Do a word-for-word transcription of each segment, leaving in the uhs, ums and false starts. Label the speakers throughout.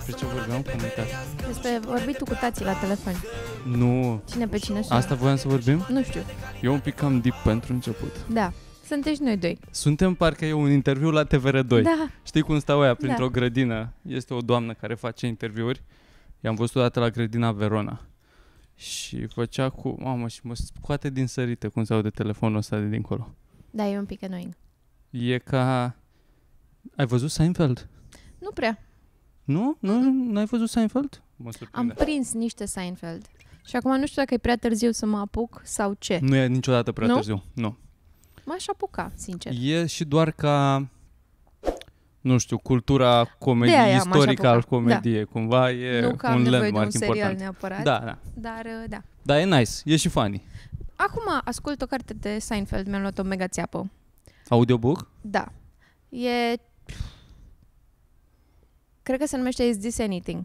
Speaker 1: Despre ce vorbeam? Că am uitat.
Speaker 2: Despre vorbit tu cu tații la telefon.
Speaker 1: Nu.
Speaker 2: Cine pe cine sună?
Speaker 1: Asta voiam să vorbim?
Speaker 2: Nu știu.
Speaker 1: Eu un pic cam deep pentru început.
Speaker 2: Da. Sunteți noi doi.
Speaker 1: Suntem parcă e un interviu la T V R doi.
Speaker 2: Da.
Speaker 1: Știi cum stau aia printr-o
Speaker 2: Da.
Speaker 1: grădină? Este o doamnă care face interviuri. I-am văzut odată la grădina Verona. Și făcea cu... Mamă, și mă scoate din sărite cum se aude telefonul ăsta de dincolo.
Speaker 2: Da, e un pic annoying.
Speaker 1: E ca... Ai văzut Seinfeld?
Speaker 2: Nu prea.
Speaker 1: Nu? Nu? N-ai văzut Seinfeld? Mă
Speaker 2: Am
Speaker 1: surprinde.
Speaker 2: prins niște Seinfeld. Și acum nu știu dacă e prea târziu să mă apuc sau ce.
Speaker 1: Nu e niciodată prea
Speaker 2: Nu?
Speaker 1: târziu. Nu.
Speaker 2: M-aș apuca, sincer.
Speaker 1: E și doar ca, nu știu, cultura comedie,
Speaker 2: De aia m-aș
Speaker 1: istorică
Speaker 2: apuca.
Speaker 1: al comediei, cumva e
Speaker 2: Nu că am
Speaker 1: un
Speaker 2: nevoie de un
Speaker 1: landmark
Speaker 2: serial
Speaker 1: important.
Speaker 2: neapărat.
Speaker 1: Da, da.
Speaker 2: Dar, uh, da.
Speaker 1: Dar e nice, e și funny.
Speaker 2: Acum ascult o carte de Seinfeld. Mi-am luat o mega țeapă.
Speaker 1: Audiobook?
Speaker 2: Da. E... Cred că se numește Is This Anything?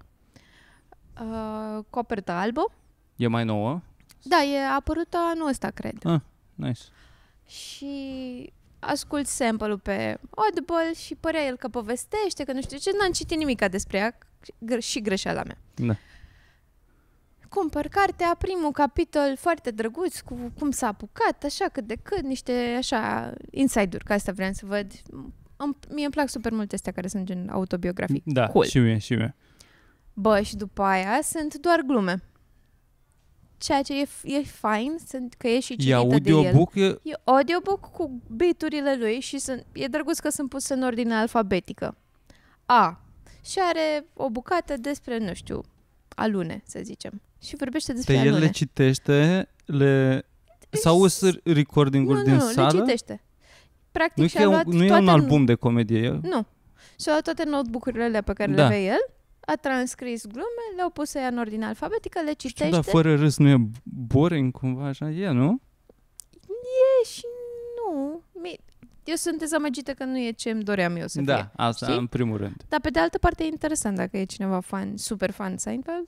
Speaker 2: Uh, copertă albă.
Speaker 1: E mai nouă?
Speaker 2: Da, e apărută anul ăsta, cred.
Speaker 1: Ah, nice.
Speaker 2: Și ascult sample-ul pe Audible și părea el că povestește, că nu știu ce. N-am citit nimica despre ea gr- și greșeala mea.
Speaker 1: Da.
Speaker 2: Cumpăr cartea, primul capitol foarte drăguț, cu cum s-a apucat, așa cât de cât, niște așa inside-uri, că asta vreau să văd. Îmi, mie îmi plac super mult astea care sunt gen autobiografii.
Speaker 1: Da,
Speaker 2: Cool.
Speaker 1: și mie, și mie.
Speaker 2: Bă, și după aia sunt doar glume. Ceea ce e, e fain, sunt, că e și
Speaker 1: E
Speaker 2: citită de el.
Speaker 1: audiobook? E...
Speaker 2: E audiobook cu beat-urile lui și sunt, e drăguț că sunt puse în ordine alfabetică. A. Și are o bucată despre, nu știu, alune, să zicem. Și vorbește despre
Speaker 1: Pe el
Speaker 2: alune.
Speaker 1: le citește, le... Sau sunt recording-uri
Speaker 2: nu,
Speaker 1: din
Speaker 2: nu,
Speaker 1: sală?
Speaker 2: le citește. Practic
Speaker 1: Nu,
Speaker 2: și-a
Speaker 1: e,
Speaker 2: luat
Speaker 1: un, nu e
Speaker 2: toate
Speaker 1: un album de comedie. E...
Speaker 2: Nu. Și-a luat toate notebook-urile alea pe care
Speaker 1: Da.
Speaker 2: le avea el, a transcris glume, le-au pus ea în ordine alfabetică, le
Speaker 1: Știu,
Speaker 2: citește.
Speaker 1: dar fără râs nu e boring cumva așa? E, nu?
Speaker 2: E și nu. Mi- Eu sunt dezamăgită că nu e ce îmi doream eu să
Speaker 1: Da,
Speaker 2: fie.
Speaker 1: asta
Speaker 2: Știi?
Speaker 1: în primul rând.
Speaker 2: Dar pe de altă parte e interesant dacă e cineva fan, super fan Seinfeld.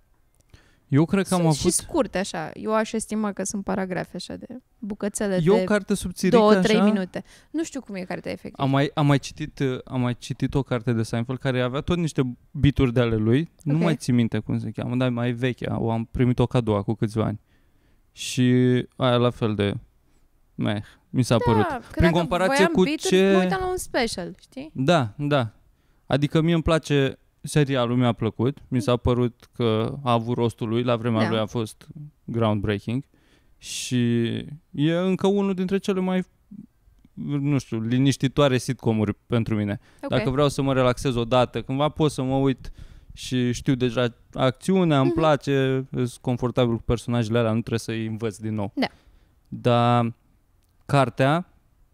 Speaker 1: Eu cred că am
Speaker 2: Sunt
Speaker 1: avut...
Speaker 2: și scurte așa. Eu aș estima că sunt paragrafe așa de bucățele
Speaker 1: E o
Speaker 2: de
Speaker 1: carte subțirică
Speaker 2: două, trei
Speaker 1: așa.
Speaker 2: minute. Nu știu cum e cartea efectiv.
Speaker 1: Am mai, am, mai citit, uh, am mai citit o carte de Seinfeld care avea tot niște bituri de ale lui. Nu
Speaker 2: Ok.
Speaker 1: mai țin minte cum se cheamă, dar e mai veche. O am primit-o cadou cu câțiva ani. Și aia la fel de... Meh, mi s-a părut.
Speaker 2: Da, că
Speaker 1: Prin
Speaker 2: dacă
Speaker 1: comparație
Speaker 2: voiam
Speaker 1: cu
Speaker 2: beat-uri,
Speaker 1: ce-
Speaker 2: mă uitam la un special, știi?
Speaker 1: Da, da. Adică mie îmi place... Serialul mi-a plăcut. Mi s-a părut că a avut rostul lui. La vremea
Speaker 2: Da.
Speaker 1: lui a fost groundbreaking. Și e încă unul dintre cele mai, nu știu, liniștitoare sitcom-uri pentru mine.
Speaker 2: Ok.
Speaker 1: Dacă vreau să mă relaxez odată, cândva pot să mă uit și știu deja acțiunea, îmi
Speaker 2: Mhm.
Speaker 1: place, sunt confortabil cu personajele alea, nu trebuie să-i învăț din nou.
Speaker 2: Da.
Speaker 1: Dar cartea,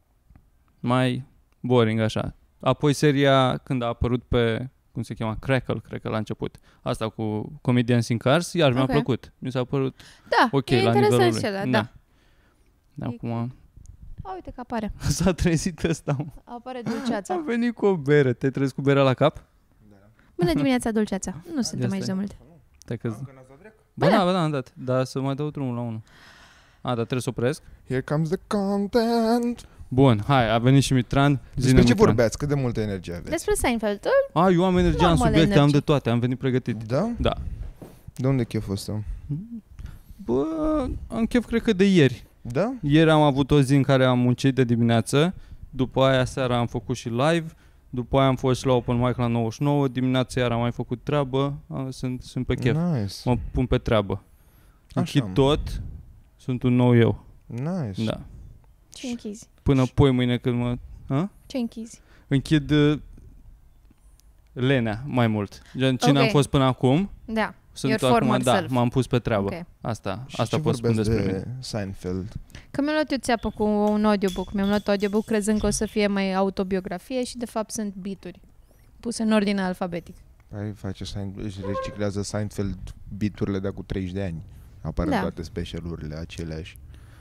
Speaker 1: mai boring așa. Apoi seria, când a apărut pe, cum se cheamă, Crackle, cred că la început. Asta cu Comedians in Cars, iar mi-a
Speaker 2: Ok.
Speaker 1: plăcut. Mi s-a părut
Speaker 2: Da,
Speaker 1: ok
Speaker 2: e
Speaker 1: la nivelul
Speaker 2: interesant
Speaker 1: lui.
Speaker 2: și ăla, da.
Speaker 1: Da. Acum
Speaker 2: A, uite că apare.
Speaker 1: s-a trezit ăsta. mă.
Speaker 2: Apare
Speaker 1: A
Speaker 2: dulceața.
Speaker 1: venit cu o bere. Te trezi cu berea la cap?
Speaker 2: Bună dimineața, dulceața. Nu suntem
Speaker 1: Asta
Speaker 2: aici
Speaker 1: e.
Speaker 2: de mult.
Speaker 1: Stai că...
Speaker 3: Încă n-ați dat direct?
Speaker 1: Ba
Speaker 2: Bă,
Speaker 1: da,
Speaker 2: da.
Speaker 1: ba da, am dat. Dar să mai dau drumul la unul. A, dar trebuie să opresc?
Speaker 3: Here comes the content.
Speaker 1: Bun, hai, a venit și Mitran. Zine,
Speaker 3: Despre ce
Speaker 1: Mitran.
Speaker 3: vorbeați? Cât de multă energie aveți?
Speaker 2: Despre Seinfeld.
Speaker 1: A, eu am energia în
Speaker 2: Normal
Speaker 1: subiecte, am
Speaker 2: energie.
Speaker 1: de toate, am venit pregătit.
Speaker 3: Da?
Speaker 1: Da.
Speaker 3: De unde cheful ăsta?
Speaker 1: Bă, am chef cred că de ieri.
Speaker 3: Da?
Speaker 1: Ieri am avut o zi în care am muncit de dimineață, după aia seara am făcut și live, după aia am fost și la open mic la nouăzeci și nouă, dimineața iar am mai făcut treabă, a, sunt, sunt pe chef,
Speaker 3: Nice.
Speaker 1: mă pun pe treabă. Închid
Speaker 3: mă.
Speaker 1: tot, sunt un nou eu.
Speaker 3: Nice.
Speaker 1: Da.
Speaker 2: Ce închizi?
Speaker 1: Până poi mâine când mă... A?
Speaker 2: Ce închizi?
Speaker 1: Închid uh, lenea mai mult. Gen, cine
Speaker 2: Ok.
Speaker 1: am fost până acum,
Speaker 2: Da.
Speaker 1: sunt
Speaker 2: Your
Speaker 1: acum,
Speaker 2: former
Speaker 1: da,
Speaker 2: self.
Speaker 1: m-am pus pe treabă.
Speaker 2: Ok.
Speaker 1: Asta,
Speaker 3: Și
Speaker 1: asta
Speaker 3: ce
Speaker 1: pot spune
Speaker 3: vorbeați
Speaker 1: despre
Speaker 3: de
Speaker 1: mine.
Speaker 3: Seinfeld?
Speaker 2: Că mi-am luat eu țeapă cu un audiobook. Mi-am luat audiobook crezând că o să fie mai autobiografie și de fapt sunt beat-uri puse în ordine alfabetic.
Speaker 3: Ai face Seinfeld, își reciclează Seinfeld beat-urile de acum treizeci de ani. Apar în
Speaker 2: Da.
Speaker 3: toate specialurile aceleași.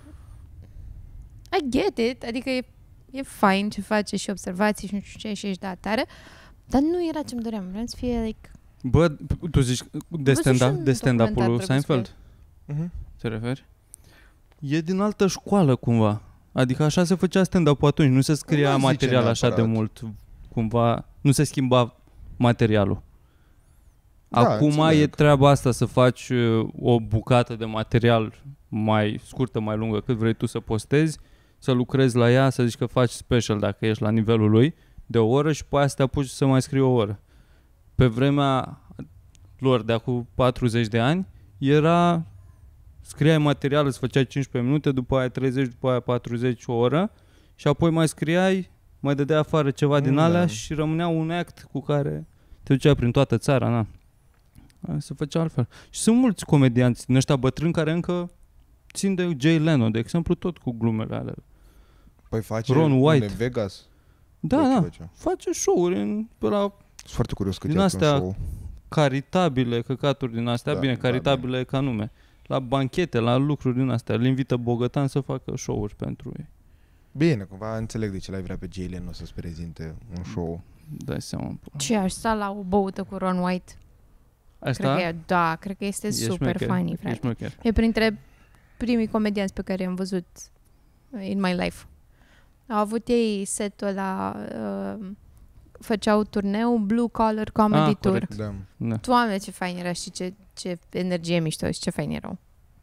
Speaker 2: I get it, adică e, e fain ce face și observații și nu știu ce și ești da tare, dar nu era ce-mi doream. Vreau să fie like...
Speaker 1: Bă, tu zici de
Speaker 2: văzut și
Speaker 1: stand-up,
Speaker 2: un
Speaker 1: de stand-up-ul lui
Speaker 2: documentar drăguț cu
Speaker 1: Seinfeld?
Speaker 3: Mhm.
Speaker 1: Te referi? E din altă școală cumva. Adică așa se făcea stand-up-ul atunci, nu se scria
Speaker 3: Nu zice
Speaker 1: material așa de
Speaker 3: neapărat.
Speaker 1: mult, cumva, nu se schimba materialul.
Speaker 3: Da,
Speaker 1: Acum
Speaker 3: înțeleg.
Speaker 1: e treaba asta să faci uh, o bucată de material mai scurtă, mai lungă, cât vrei tu să postezi, să lucrezi la ea, să zici că faci special dacă ești la nivelul lui, de o oră și pe aia să te apuci să mai scrii o oră. Pe vremea lor de acum patruzeci de ani era scriai material, îți făceai cincisprezece minute, după aia treizeci, după aia patruzeci, o oră și apoi mai scriai, mai dădea afară ceva din
Speaker 3: Da.
Speaker 1: alea și rămânea un act cu care te ducea prin toată țara, na. Se făcea altfel. Și sunt mulți comedianți din ăștia bătrâni care încă țin de Jay Leno, de exemplu, tot cu glumele alea.
Speaker 3: Păi face
Speaker 1: Ron White.
Speaker 3: în Vegas?
Speaker 1: Da,
Speaker 3: Sau ce
Speaker 1: da,
Speaker 3: face?
Speaker 1: face show-uri în, pe la
Speaker 3: Sunt foarte curios cât
Speaker 1: Din
Speaker 3: e
Speaker 1: astea-
Speaker 3: un show.
Speaker 1: caritabile, căcaturi din astea,
Speaker 3: Da,
Speaker 1: bine,
Speaker 3: da,
Speaker 1: caritabile ca nume. La banchete, la lucruri din astea. Le invită bogătani să facă show-uri pentru ei.
Speaker 3: Bine, cumva înțeleg de ce l-ai vrea pe Jay Leno să-ți prezinte un show.
Speaker 1: Dai seama.
Speaker 2: Ce aș sta la o băută cu Ron White?
Speaker 1: Asta?
Speaker 2: Cred că e, da, cred că este
Speaker 1: E
Speaker 2: super
Speaker 1: șmecher,
Speaker 2: funny,
Speaker 1: e
Speaker 2: frate.
Speaker 1: șmecher.
Speaker 2: E printre primii comedianți pe care i-am văzut in my life. Au avut ei setul ăla, uh, făceau turneu Blue Collar Comedy
Speaker 1: Ah,
Speaker 2: Tour.
Speaker 1: corect.
Speaker 3: Da.
Speaker 1: Da.
Speaker 2: Doamne, ce fain era și ce, ce energie mișto și ce fain erau.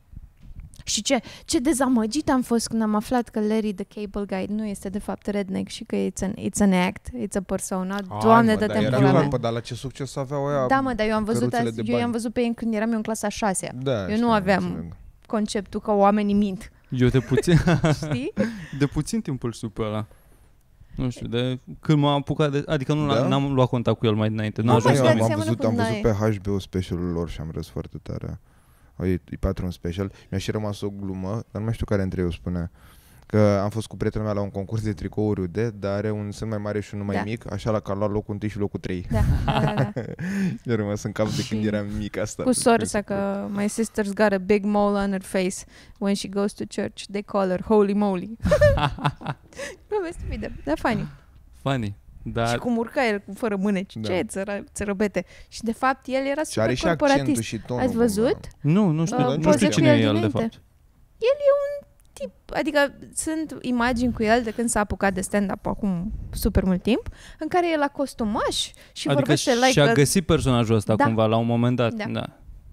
Speaker 2: Și ce, ce dezamăgit am fost când am aflat că Larry the Cable Guy nu este de fapt redneck și că it's an, it's an act, it's a persona. Doamne,
Speaker 3: Hai, mă,
Speaker 2: dă-te-mi
Speaker 3: dar
Speaker 2: pula
Speaker 3: era
Speaker 2: mea.
Speaker 3: clar, dar la ce succes aveau aia?
Speaker 2: Da, mă, dar eu am văzut
Speaker 3: căruțele
Speaker 2: azi,
Speaker 3: de
Speaker 2: eu
Speaker 3: bani.
Speaker 2: i-am văzut pe ei când eram eu în clasa a șasea.
Speaker 3: Da,
Speaker 2: Eu
Speaker 3: știu,
Speaker 2: nu aveam
Speaker 3: înțeleg.
Speaker 2: conceptul că oamenii mint,
Speaker 1: Eu de puțin,
Speaker 2: știi?
Speaker 1: de puțin timp îl știu pe ăla. Nu știu, de când m-am apucat de... Adică nu
Speaker 3: Da?
Speaker 1: n-am luat contact cu el mai înainte.
Speaker 2: Nu
Speaker 1: N-a
Speaker 2: mă,
Speaker 1: ajuns
Speaker 2: dar
Speaker 1: la
Speaker 3: am,
Speaker 1: mine.
Speaker 3: am
Speaker 2: seamănă
Speaker 3: văzut,
Speaker 2: cu
Speaker 3: am văzut
Speaker 2: Nae.
Speaker 3: pe H B O specialul lor și am râs foarte tare. E, e patru special. Mi-a și rămas o glumă, dar nu mai știu care între eu spune. Că am fost cu prietena mea la un concurs de tricouri U D, dar are un semn mai mare și unul mai
Speaker 2: Da.
Speaker 3: mic, așa la că a luat locul întâi și locul trei.
Speaker 2: Da, da, da.
Speaker 3: Mi-a rămas în cap de când eram mic asta.
Speaker 2: Cu sorsa că my sister's got a big mole on her face when she goes to church. They call her Holy Moly. Glumă stupidă, dar funny.
Speaker 1: Funny.
Speaker 2: Și
Speaker 1: Dar
Speaker 2: cum urca el cu fără mâneci.
Speaker 3: Da.
Speaker 2: Ce țără, țărăbete. Și de fapt el era
Speaker 3: Și are
Speaker 2: super
Speaker 3: și accentul
Speaker 2: corporatist.
Speaker 3: și tonul.
Speaker 2: Ați văzut?
Speaker 1: nu, nu știu,
Speaker 2: Uh,
Speaker 1: nu știu
Speaker 2: poze cu
Speaker 1: cine
Speaker 2: el
Speaker 1: e el de
Speaker 2: dinainte.
Speaker 1: fapt.
Speaker 2: El e un tip, adică sunt imagini cu el de când s-a apucat de stand-up acum super mult timp, în care el la costumaș și
Speaker 1: Adică
Speaker 2: vorbește like
Speaker 1: și-a
Speaker 2: a...
Speaker 1: găsit personajul ăsta
Speaker 2: Da.
Speaker 1: cumva la un moment dat.
Speaker 2: Da.
Speaker 1: Da,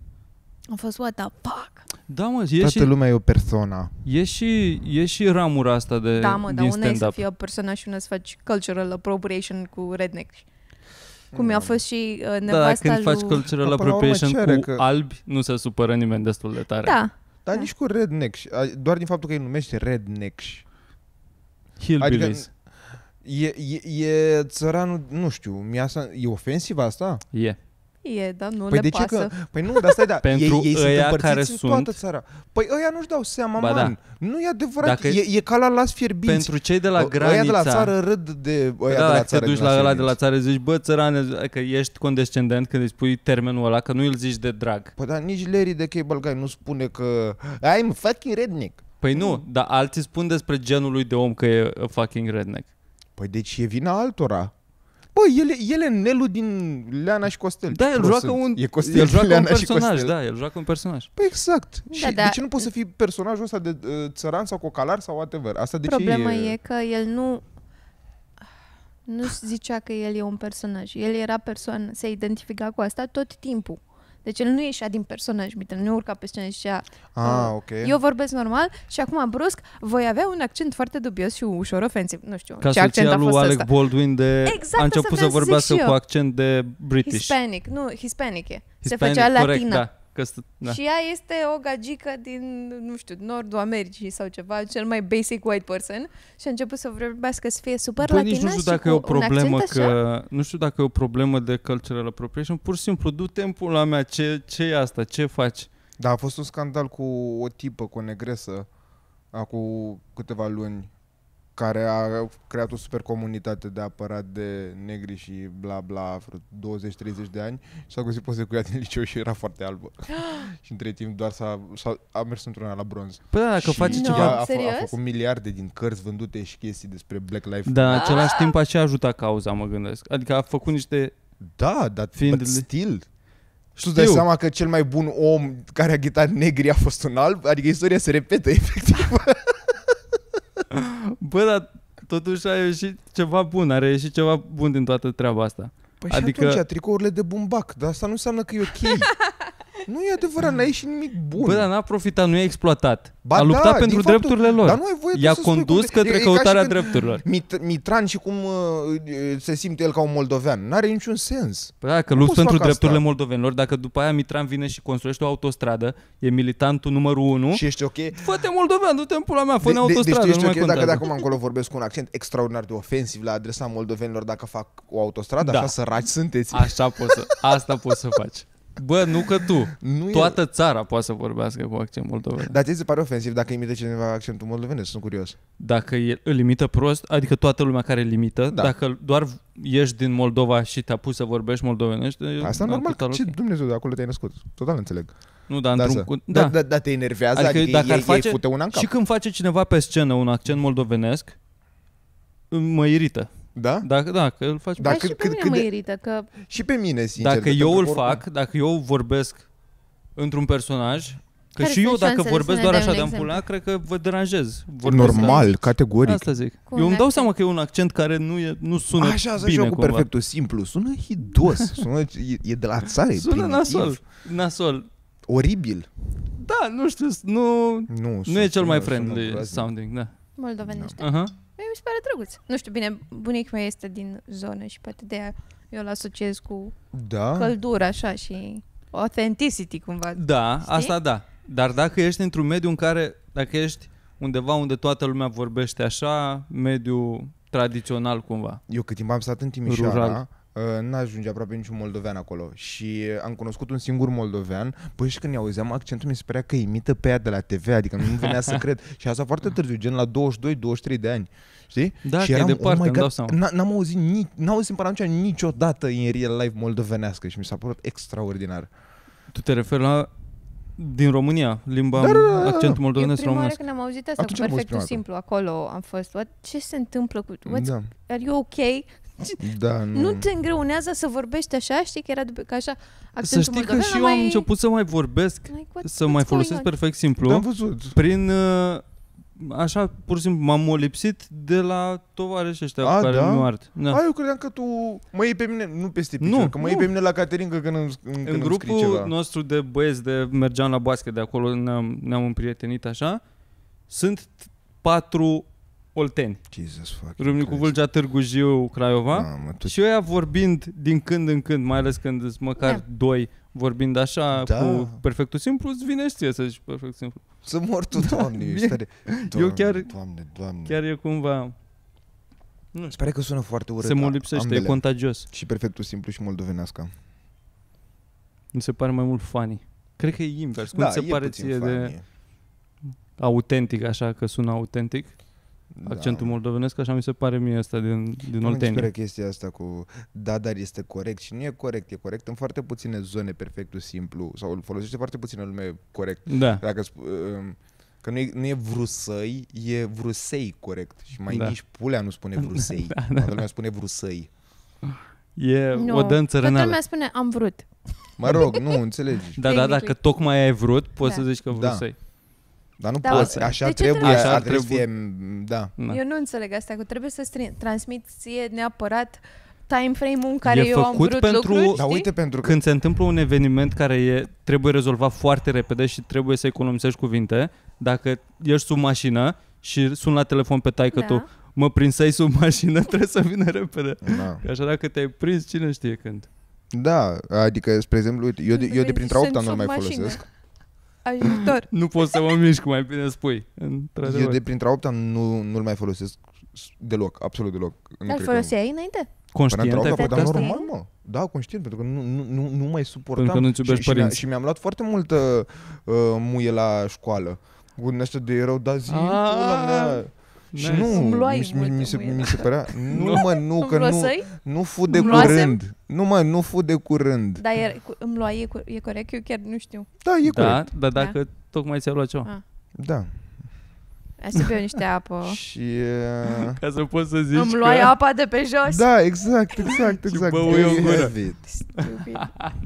Speaker 2: A fost what the fuck?
Speaker 1: da mă, e
Speaker 3: Toată
Speaker 1: și,
Speaker 3: lumea e o persoană.
Speaker 1: e, și, e și ramura asta de,
Speaker 2: Da, mă, dar
Speaker 1: din
Speaker 2: una e să
Speaker 1: stand-up.
Speaker 2: fii o persoană și una să faci cultural appropriation cu redneck. Cum i-a fost și uh,
Speaker 1: Da,
Speaker 2: nevasta
Speaker 1: când faci
Speaker 2: lui...
Speaker 1: cultural
Speaker 3: Dar până la urmă
Speaker 1: appropriation
Speaker 3: cere
Speaker 1: cu
Speaker 3: că-
Speaker 1: albi, nu se supără nimeni destul de tare.
Speaker 2: Da,
Speaker 3: Dar
Speaker 2: Da.
Speaker 3: nici cu redneck. Doar din faptul că îi numește redneck.
Speaker 1: Hillbillies.
Speaker 3: E, e, e țăranul, nu știu, mi-a, e ofensiv asta?
Speaker 1: E.
Speaker 2: e, dar nu
Speaker 3: Păi
Speaker 2: le
Speaker 3: de ce
Speaker 2: pasă.
Speaker 3: că... Păi nu, dar stai, da.
Speaker 1: Pentru
Speaker 3: ei, ei sunt
Speaker 1: ăia
Speaker 3: împărțiți
Speaker 1: care
Speaker 3: în
Speaker 1: sunt-
Speaker 3: toată țara. Păi ăia nu-și dau seama,
Speaker 1: Ba
Speaker 3: man.
Speaker 1: da.
Speaker 3: Nu e adevărat.
Speaker 1: Dacă-
Speaker 3: E, e ca la las fierbinți.
Speaker 1: Pentru cei de la
Speaker 3: Ă-
Speaker 1: granița...
Speaker 3: Ăia de la țară râd de ăia
Speaker 1: da,
Speaker 3: de la
Speaker 1: dacă
Speaker 3: țară.
Speaker 1: te duci
Speaker 3: din
Speaker 1: la
Speaker 3: las
Speaker 1: ăla de la
Speaker 3: fierbinți.
Speaker 1: țară, zici, bă, țărane, că ești condescendent când îi spui termenul ăla, că nu îl zici de drag.
Speaker 3: Păi dar nici Larry de Cable Guy nu spune că I'm fucking redneck.
Speaker 1: Păi nu, dar alții spun despre genul lui de om că e a fucking redneck.
Speaker 3: Păi deci e vina altora. Băi, el, e- el e Nelu din Leana și Costel.
Speaker 1: Da, el
Speaker 3: Prost
Speaker 1: joacă
Speaker 3: sunt.
Speaker 1: un,
Speaker 3: E Costel
Speaker 1: el
Speaker 3: din
Speaker 1: joacă un
Speaker 3: Leana și
Speaker 1: personaj,
Speaker 3: Costel.
Speaker 1: da, el joacă un personaj.
Speaker 3: Păi exact.
Speaker 2: Da,
Speaker 3: Și
Speaker 2: da.
Speaker 3: de ce nu poți să fii personajul ăsta de uh, țăran sau cocalar sau whatever? Asta de
Speaker 2: Problema
Speaker 3: ce
Speaker 2: e că el nu nu zicea că el e un personaj. El era persoană, se identifica cu asta tot timpul. Deci el nu ieșea din personaj, Mitel, nu urca pe scenă și zicea
Speaker 3: Ah,
Speaker 2: uh,
Speaker 3: ok.
Speaker 2: eu vorbesc normal și acum brusc voi avea un accent foarte dubios și ușor ofensiv. Nu știu
Speaker 1: Ca
Speaker 2: ce accent
Speaker 1: soția
Speaker 2: a
Speaker 1: lui
Speaker 2: fost
Speaker 1: Alec
Speaker 2: ăsta.
Speaker 1: Baldwin de...
Speaker 2: Exact
Speaker 1: a
Speaker 2: asta
Speaker 1: început să
Speaker 2: vreau să zic
Speaker 1: vorbească
Speaker 2: și
Speaker 1: cu
Speaker 2: eu.
Speaker 1: accent de British.
Speaker 2: Hispanic, nu, hispanic e. Se
Speaker 1: Hispanic,
Speaker 2: făcea
Speaker 1: corect,
Speaker 2: latină.
Speaker 1: Da, că st- da.
Speaker 2: Și ea este o gagică din, nu știu, nordul Americii sau ceva, cel mai basic white person și a început să vorbească să fie super
Speaker 1: Păi
Speaker 2: latină
Speaker 1: nici nu știu
Speaker 2: și
Speaker 1: dacă
Speaker 2: cu
Speaker 1: e o
Speaker 2: un
Speaker 1: problemă
Speaker 2: accent așa.
Speaker 1: că nu știu dacă e o problemă de cultural appropriation, pur și simplu du-te în pula mea, ce ce e asta? Ce faci?
Speaker 3: Da, a fost un scandal cu o tipă, cu o negresă, acum câteva luni, care a creat o super comunitate de apărat de negri și bla bla, vreo douăzeci treizeci de ani și s-a găsit poze cu ea din liceu și era foarte albă. Și între timp doar s-a, s-a a mers într-una la bronz.
Speaker 1: Păi da, dacă
Speaker 3: Și
Speaker 1: faci
Speaker 2: No.
Speaker 1: ceva...
Speaker 3: ea a, f-
Speaker 2: Serios?
Speaker 3: a făcut miliarde din cărți vândute și chestii despre Black Lives
Speaker 1: Dar în
Speaker 3: Matter.
Speaker 1: același timp a și ajutat cauza, mă gândesc. Adică a făcut niște...
Speaker 3: Da, dar
Speaker 1: Fiind-
Speaker 3: but still. Și tu îți dai seama că cel mai bun om care a ghitat negri a fost un alb? Adică istoria se repetă, efectiv.
Speaker 1: Bă, dar totuși a ieșit ceva bun, are ieșit ceva bun din toată treaba asta.
Speaker 3: Păi
Speaker 1: Adică-
Speaker 3: și atunci, tricourile de bumbac, dar asta nu înseamnă că e ok. Nu e adevărat, n-ai ieșit nimic bun.
Speaker 1: Bă, dar n-a profitat, nu e exploatat.
Speaker 3: Ba
Speaker 1: a luptat
Speaker 3: da,
Speaker 1: pentru
Speaker 3: din faptul-
Speaker 1: drepturile lor.
Speaker 3: Dar nu ai voie tu
Speaker 1: I-a
Speaker 3: să spui
Speaker 1: condus
Speaker 3: cum-
Speaker 1: către
Speaker 3: e- e ca și
Speaker 1: căutarea
Speaker 3: când
Speaker 1: drepturilor.
Speaker 3: Mit- Mitran și cum uh, se simte el ca un moldovean. N-are niciun sens.
Speaker 1: Păi da, că
Speaker 3: Nu
Speaker 1: lupți
Speaker 3: poți să
Speaker 1: pentru
Speaker 3: fac
Speaker 1: drepturile
Speaker 3: asta.
Speaker 1: moldovenilor, dacă după aia Mitran vine și construiește o autostradă, e militantul numărul unu,
Speaker 3: Și ești ok?
Speaker 1: fă-te moldovean, du-te în pula mea, fă-ne
Speaker 3: De- de- deci
Speaker 1: autostradă,
Speaker 3: tu ești
Speaker 1: nu
Speaker 3: ok
Speaker 1: mai
Speaker 3: dacă de
Speaker 1: contează.
Speaker 3: acum încolo vorbesc cu un accent extraordinar de ofensiv la adresa moldovenilor dacă fac o autostradă?
Speaker 1: Da.
Speaker 3: Așa săraci sunteți?
Speaker 1: Așa poți să, asta poți să faci. Bă, nu că tu.
Speaker 3: Nu e...
Speaker 1: Toată țara poate să vorbească cu accent moldoven.
Speaker 3: Dar ți se pare ofensiv dacă imite cineva accentul moldovenesc? Sunt curios.
Speaker 1: Dacă el îl imită prost, adică toată lumea care îl imită,
Speaker 3: Da.
Speaker 1: dacă doar ești din Moldova și te-a pus să vorbești moldovenește,
Speaker 3: Asta
Speaker 1: da,
Speaker 3: normal,
Speaker 1: total
Speaker 3: ce
Speaker 1: ok.
Speaker 3: Dumnezeu, de acolo te-ai născut. Total înțeleg.
Speaker 1: Nu, dar
Speaker 3: Da,
Speaker 1: într-un...
Speaker 3: să.
Speaker 1: cu-
Speaker 3: Da,
Speaker 1: Da.
Speaker 3: da, da, te enervează,
Speaker 1: Adică
Speaker 3: adică,
Speaker 1: dacă
Speaker 3: ei,
Speaker 1: ar
Speaker 3: ei
Speaker 1: face-
Speaker 3: fute una în cap.
Speaker 1: Și când face cineva pe scenă un accent moldovenesc, mă irită.
Speaker 3: Da?
Speaker 1: Dacă, da, că îl faci...
Speaker 3: Da,
Speaker 2: Dar
Speaker 3: cât-
Speaker 2: și pe
Speaker 3: cât-
Speaker 2: mine
Speaker 3: cât
Speaker 2: mă
Speaker 3: de-
Speaker 2: irită că
Speaker 3: Și pe mine, sincer.
Speaker 1: Dacă
Speaker 3: pentru
Speaker 1: eu
Speaker 3: că
Speaker 1: îl
Speaker 3: oricum-
Speaker 1: fac, dacă eu vorbesc într-un personaj, că
Speaker 2: Care
Speaker 1: și eu
Speaker 2: sunt
Speaker 1: dacă
Speaker 2: șansele
Speaker 1: vorbesc
Speaker 2: să ne
Speaker 1: doar
Speaker 2: dai
Speaker 1: așa
Speaker 2: un
Speaker 1: de
Speaker 2: exemplu?
Speaker 1: ampulea, cred că vă deranjez. Vorbesc
Speaker 3: Normal, categoric.
Speaker 1: Asta zic.
Speaker 2: Cu
Speaker 1: Eu
Speaker 2: un
Speaker 1: îmi dau
Speaker 2: accent.
Speaker 1: seama că e un accent care nu, e, nu sună
Speaker 3: Așa, așa, și
Speaker 1: bine
Speaker 3: eu cu
Speaker 1: cumva.
Speaker 3: perfectul simplu. Sună hidos, sună, e, e de la țară, e
Speaker 1: Sună
Speaker 3: primitiv.
Speaker 1: nasol. Nasol.
Speaker 3: Oribil.
Speaker 1: Da, nu știu, nu,
Speaker 3: Nu,
Speaker 1: nu e cel mai
Speaker 3: sună-
Speaker 1: friendly
Speaker 3: sună groaznic.
Speaker 1: sounding, da.
Speaker 2: moldovenește.
Speaker 1: Aha.
Speaker 2: Mie mi se pare drăguț. Nu știu, bine, bunicul meu este din zonă și poate de aia eu îl asociez cu
Speaker 3: Da?
Speaker 2: căldură așa și authenticity cumva.
Speaker 1: Da,
Speaker 2: Știi?
Speaker 1: asta da. Dar dacă ești într-un mediu în care, dacă ești undeva unde toată lumea vorbește așa, mediu tradițional cumva.
Speaker 3: Eu cât timp am stat în Timișoara,
Speaker 1: Rural.
Speaker 3: uh, n-ajunge aproape niciun moldovean acolo. Și am cunoscut un singur moldovean, păi și când i-auzeam accentul mi se părea că imită pe ea de la T V, adică nu venea să cred. Și asta foarte târziu, gen la douăzeci și doi douăzeci și trei de ani. Știi?
Speaker 1: Da,
Speaker 3: și
Speaker 1: că e departe,
Speaker 3: my
Speaker 1: îmi dau
Speaker 3: God,
Speaker 1: seama.
Speaker 3: n- n-am auzit, ni- n-am auzit până atunci niciodată în real life moldovenească și mi s-a părut extraordinar.
Speaker 1: Tu te referi la din România, limba,
Speaker 3: Da, da, da, da.
Speaker 1: accentul
Speaker 2: Eu
Speaker 1: moldovenesc
Speaker 2: prima oară
Speaker 1: românesc.
Speaker 2: când am auzit asta
Speaker 3: Atunci
Speaker 2: cu
Speaker 3: am fost
Speaker 2: perfectul
Speaker 3: prima
Speaker 2: simplu, acolo am fost, what, ce se întâmplă cu, what's,
Speaker 3: Da,
Speaker 2: are you ok?
Speaker 3: da, nu.
Speaker 2: Nu te îngreunează să vorbești așa, știi că era după, că așa
Speaker 1: Să
Speaker 2: accentul
Speaker 1: știi că
Speaker 2: moldoven,
Speaker 1: și eu am
Speaker 2: mai-
Speaker 1: început să mai vorbesc,
Speaker 2: like, what-
Speaker 1: să
Speaker 2: what's
Speaker 1: mai
Speaker 2: going
Speaker 1: folosesc
Speaker 2: on?
Speaker 1: perfect
Speaker 3: Da,
Speaker 1: simplu,
Speaker 3: am văzut.
Speaker 1: prin... uh, Așa, pur și simplu, m-am molipsit de la tovarăși ăștia
Speaker 3: A,
Speaker 1: cu care
Speaker 3: da?
Speaker 1: mi-o ard. Da.
Speaker 3: A, eu credeam că tu mă iei pe mine, nu peste picior,
Speaker 1: Nu,
Speaker 3: că mă
Speaker 1: nu.
Speaker 3: iei pe mine la Caterinca când îmi, când
Speaker 1: În
Speaker 3: îmi scrii
Speaker 1: grupul
Speaker 3: ceva.
Speaker 1: nostru de băieți de mergeam la basket de acolo, ne-am, ne-am împrietenit așa, sunt patru olteni.
Speaker 3: Jesus fuck.
Speaker 1: Râmnicu Vâlcea, Târgu Jiu, Craiova.
Speaker 3: Da, mă, tu...
Speaker 1: Și ăia vorbind din când în când, mai ales când sunt măcar
Speaker 2: Da.
Speaker 1: doi, vorbind așa
Speaker 3: Da.
Speaker 1: cu perfectul simplu, îți vine și ție să zici perfect simplu.
Speaker 3: Să mor tu, Doamne, ești tare.
Speaker 1: Eu chiar-
Speaker 3: Doamne, Doamne.
Speaker 1: Chiar e cumva... Nu știu,
Speaker 3: Îți pare că sună foarte urât.
Speaker 1: se mă lipsește, e
Speaker 3: ambele.
Speaker 1: contagios.
Speaker 3: Și perfectul simplu și moldovenească.
Speaker 1: Mi se pare mai mult funny. Cred că e invers. Cum
Speaker 3: Da,
Speaker 1: se
Speaker 3: e
Speaker 1: pare
Speaker 3: puțin
Speaker 1: ție de
Speaker 3: funny.
Speaker 1: autentic, așa, că sună autentic,
Speaker 3: Da.
Speaker 1: accentul moldovenesc, așa mi se pare mie ăsta din, din
Speaker 3: Nu
Speaker 1: Oltenia.
Speaker 3: înțeleg chestia asta cu da, dar este corect și nu e corect. E corect în foarte puține zone perfectul simplu sau îl folosește foarte puțină lume corect.
Speaker 1: Da.
Speaker 3: Dacă sp- um, că nu e, nu e vrusăi, e vrusei corect. Și mai
Speaker 1: Da.
Speaker 3: nici pulea nu spune vrusei.
Speaker 1: Da, da.
Speaker 3: Toată lumea spune vrusăi.
Speaker 1: E
Speaker 2: Nu,
Speaker 1: o dă în
Speaker 2: toată
Speaker 1: țărăneală.
Speaker 2: lumea spune am vrut.
Speaker 3: Mă rog, nu, înțelegi.
Speaker 1: Da, da, dacă tocmai ai vrut, poți
Speaker 2: Da.
Speaker 1: să zici că
Speaker 3: Da.
Speaker 1: vrei.
Speaker 3: Dar nu
Speaker 2: Da,
Speaker 3: poți,
Speaker 2: de
Speaker 3: așa
Speaker 2: ce
Speaker 3: trebuie,
Speaker 2: trebuie?
Speaker 3: așa
Speaker 1: Așa
Speaker 3: trebuie să
Speaker 1: trebuie.
Speaker 3: fie, da.
Speaker 1: Da.
Speaker 2: Eu nu înțeleg asta, că trebuie să stri- transmiți ție neapărat time frame-ul în care
Speaker 1: E
Speaker 2: eu am
Speaker 1: făcut
Speaker 2: vrut
Speaker 1: pentru-
Speaker 2: lucruri,
Speaker 3: Dar
Speaker 2: știi?
Speaker 3: uite, pentru că
Speaker 1: Când se întâmplă un eveniment care e, trebuie rezolvat foarte repede și trebuie să economisești cuvinte, dacă ești sub mașină și sun la telefon pe taică
Speaker 2: Da.
Speaker 1: tu, mă prinsei sub mașină, trebuie să vină repede.
Speaker 3: Da.
Speaker 1: Că așa dacă te-ai prins, cine știe când.
Speaker 3: Da, adică, spre exemplu, uite, eu de, eu de printre opt ani nu-l mai
Speaker 2: Sunt sub
Speaker 3: folosesc.
Speaker 2: Ajutor.
Speaker 1: Nu poți să mă mișc, mai bine spui.
Speaker 3: Eu
Speaker 1: Într-adevăr.
Speaker 3: de printre opt ani nu, nu-l mai folosesc deloc, absolut deloc. Nu
Speaker 2: Dar
Speaker 3: cred că-
Speaker 2: foloseai înainte?
Speaker 3: Până
Speaker 1: Conștient
Speaker 3: într-o
Speaker 1: ai
Speaker 3: opt,
Speaker 1: făcut
Speaker 3: dar
Speaker 1: asta?
Speaker 3: normal, mă. Da, conștient, pentru că nu, nu, nu, nu mai suportam.
Speaker 1: Pentru că nu-ți iubești
Speaker 3: și, și, mi-a,
Speaker 1: părinții.
Speaker 3: și mi-am luat foarte multă uh, muie la școală. Cu din ăștia de erau, da zi,
Speaker 1: Ah,
Speaker 3: pula mea. Și
Speaker 1: nice.
Speaker 3: nu,
Speaker 2: Îmi luai
Speaker 3: mi, mi,
Speaker 2: multă
Speaker 3: mi, se,
Speaker 2: muie.
Speaker 3: mi se părea, nu
Speaker 1: Nu.
Speaker 3: mă, nu,
Speaker 2: Îmi
Speaker 3: că nu,
Speaker 2: luasei?
Speaker 3: nu fu de
Speaker 2: Îmi luasem?
Speaker 3: curând. Nu mă, nu fu de curând.
Speaker 2: Dar e, cu- îmi luai, e, cu- e corect? Eu chiar nu știu.
Speaker 3: Da, e
Speaker 1: Da,
Speaker 3: corect.
Speaker 1: dar dacă tocmai ți-a luat ceva.
Speaker 2: Ah.
Speaker 3: Da.
Speaker 2: Hai să beau niște apă.
Speaker 3: Și... uh,
Speaker 1: Ca să poți să zici
Speaker 2: Îmi
Speaker 1: că...
Speaker 2: luai apa de pe jos?
Speaker 3: Da, exact, exact, exact.
Speaker 1: bău
Speaker 3: There
Speaker 1: eu în
Speaker 3: you
Speaker 1: gură.
Speaker 3: have it.
Speaker 2: Stupid.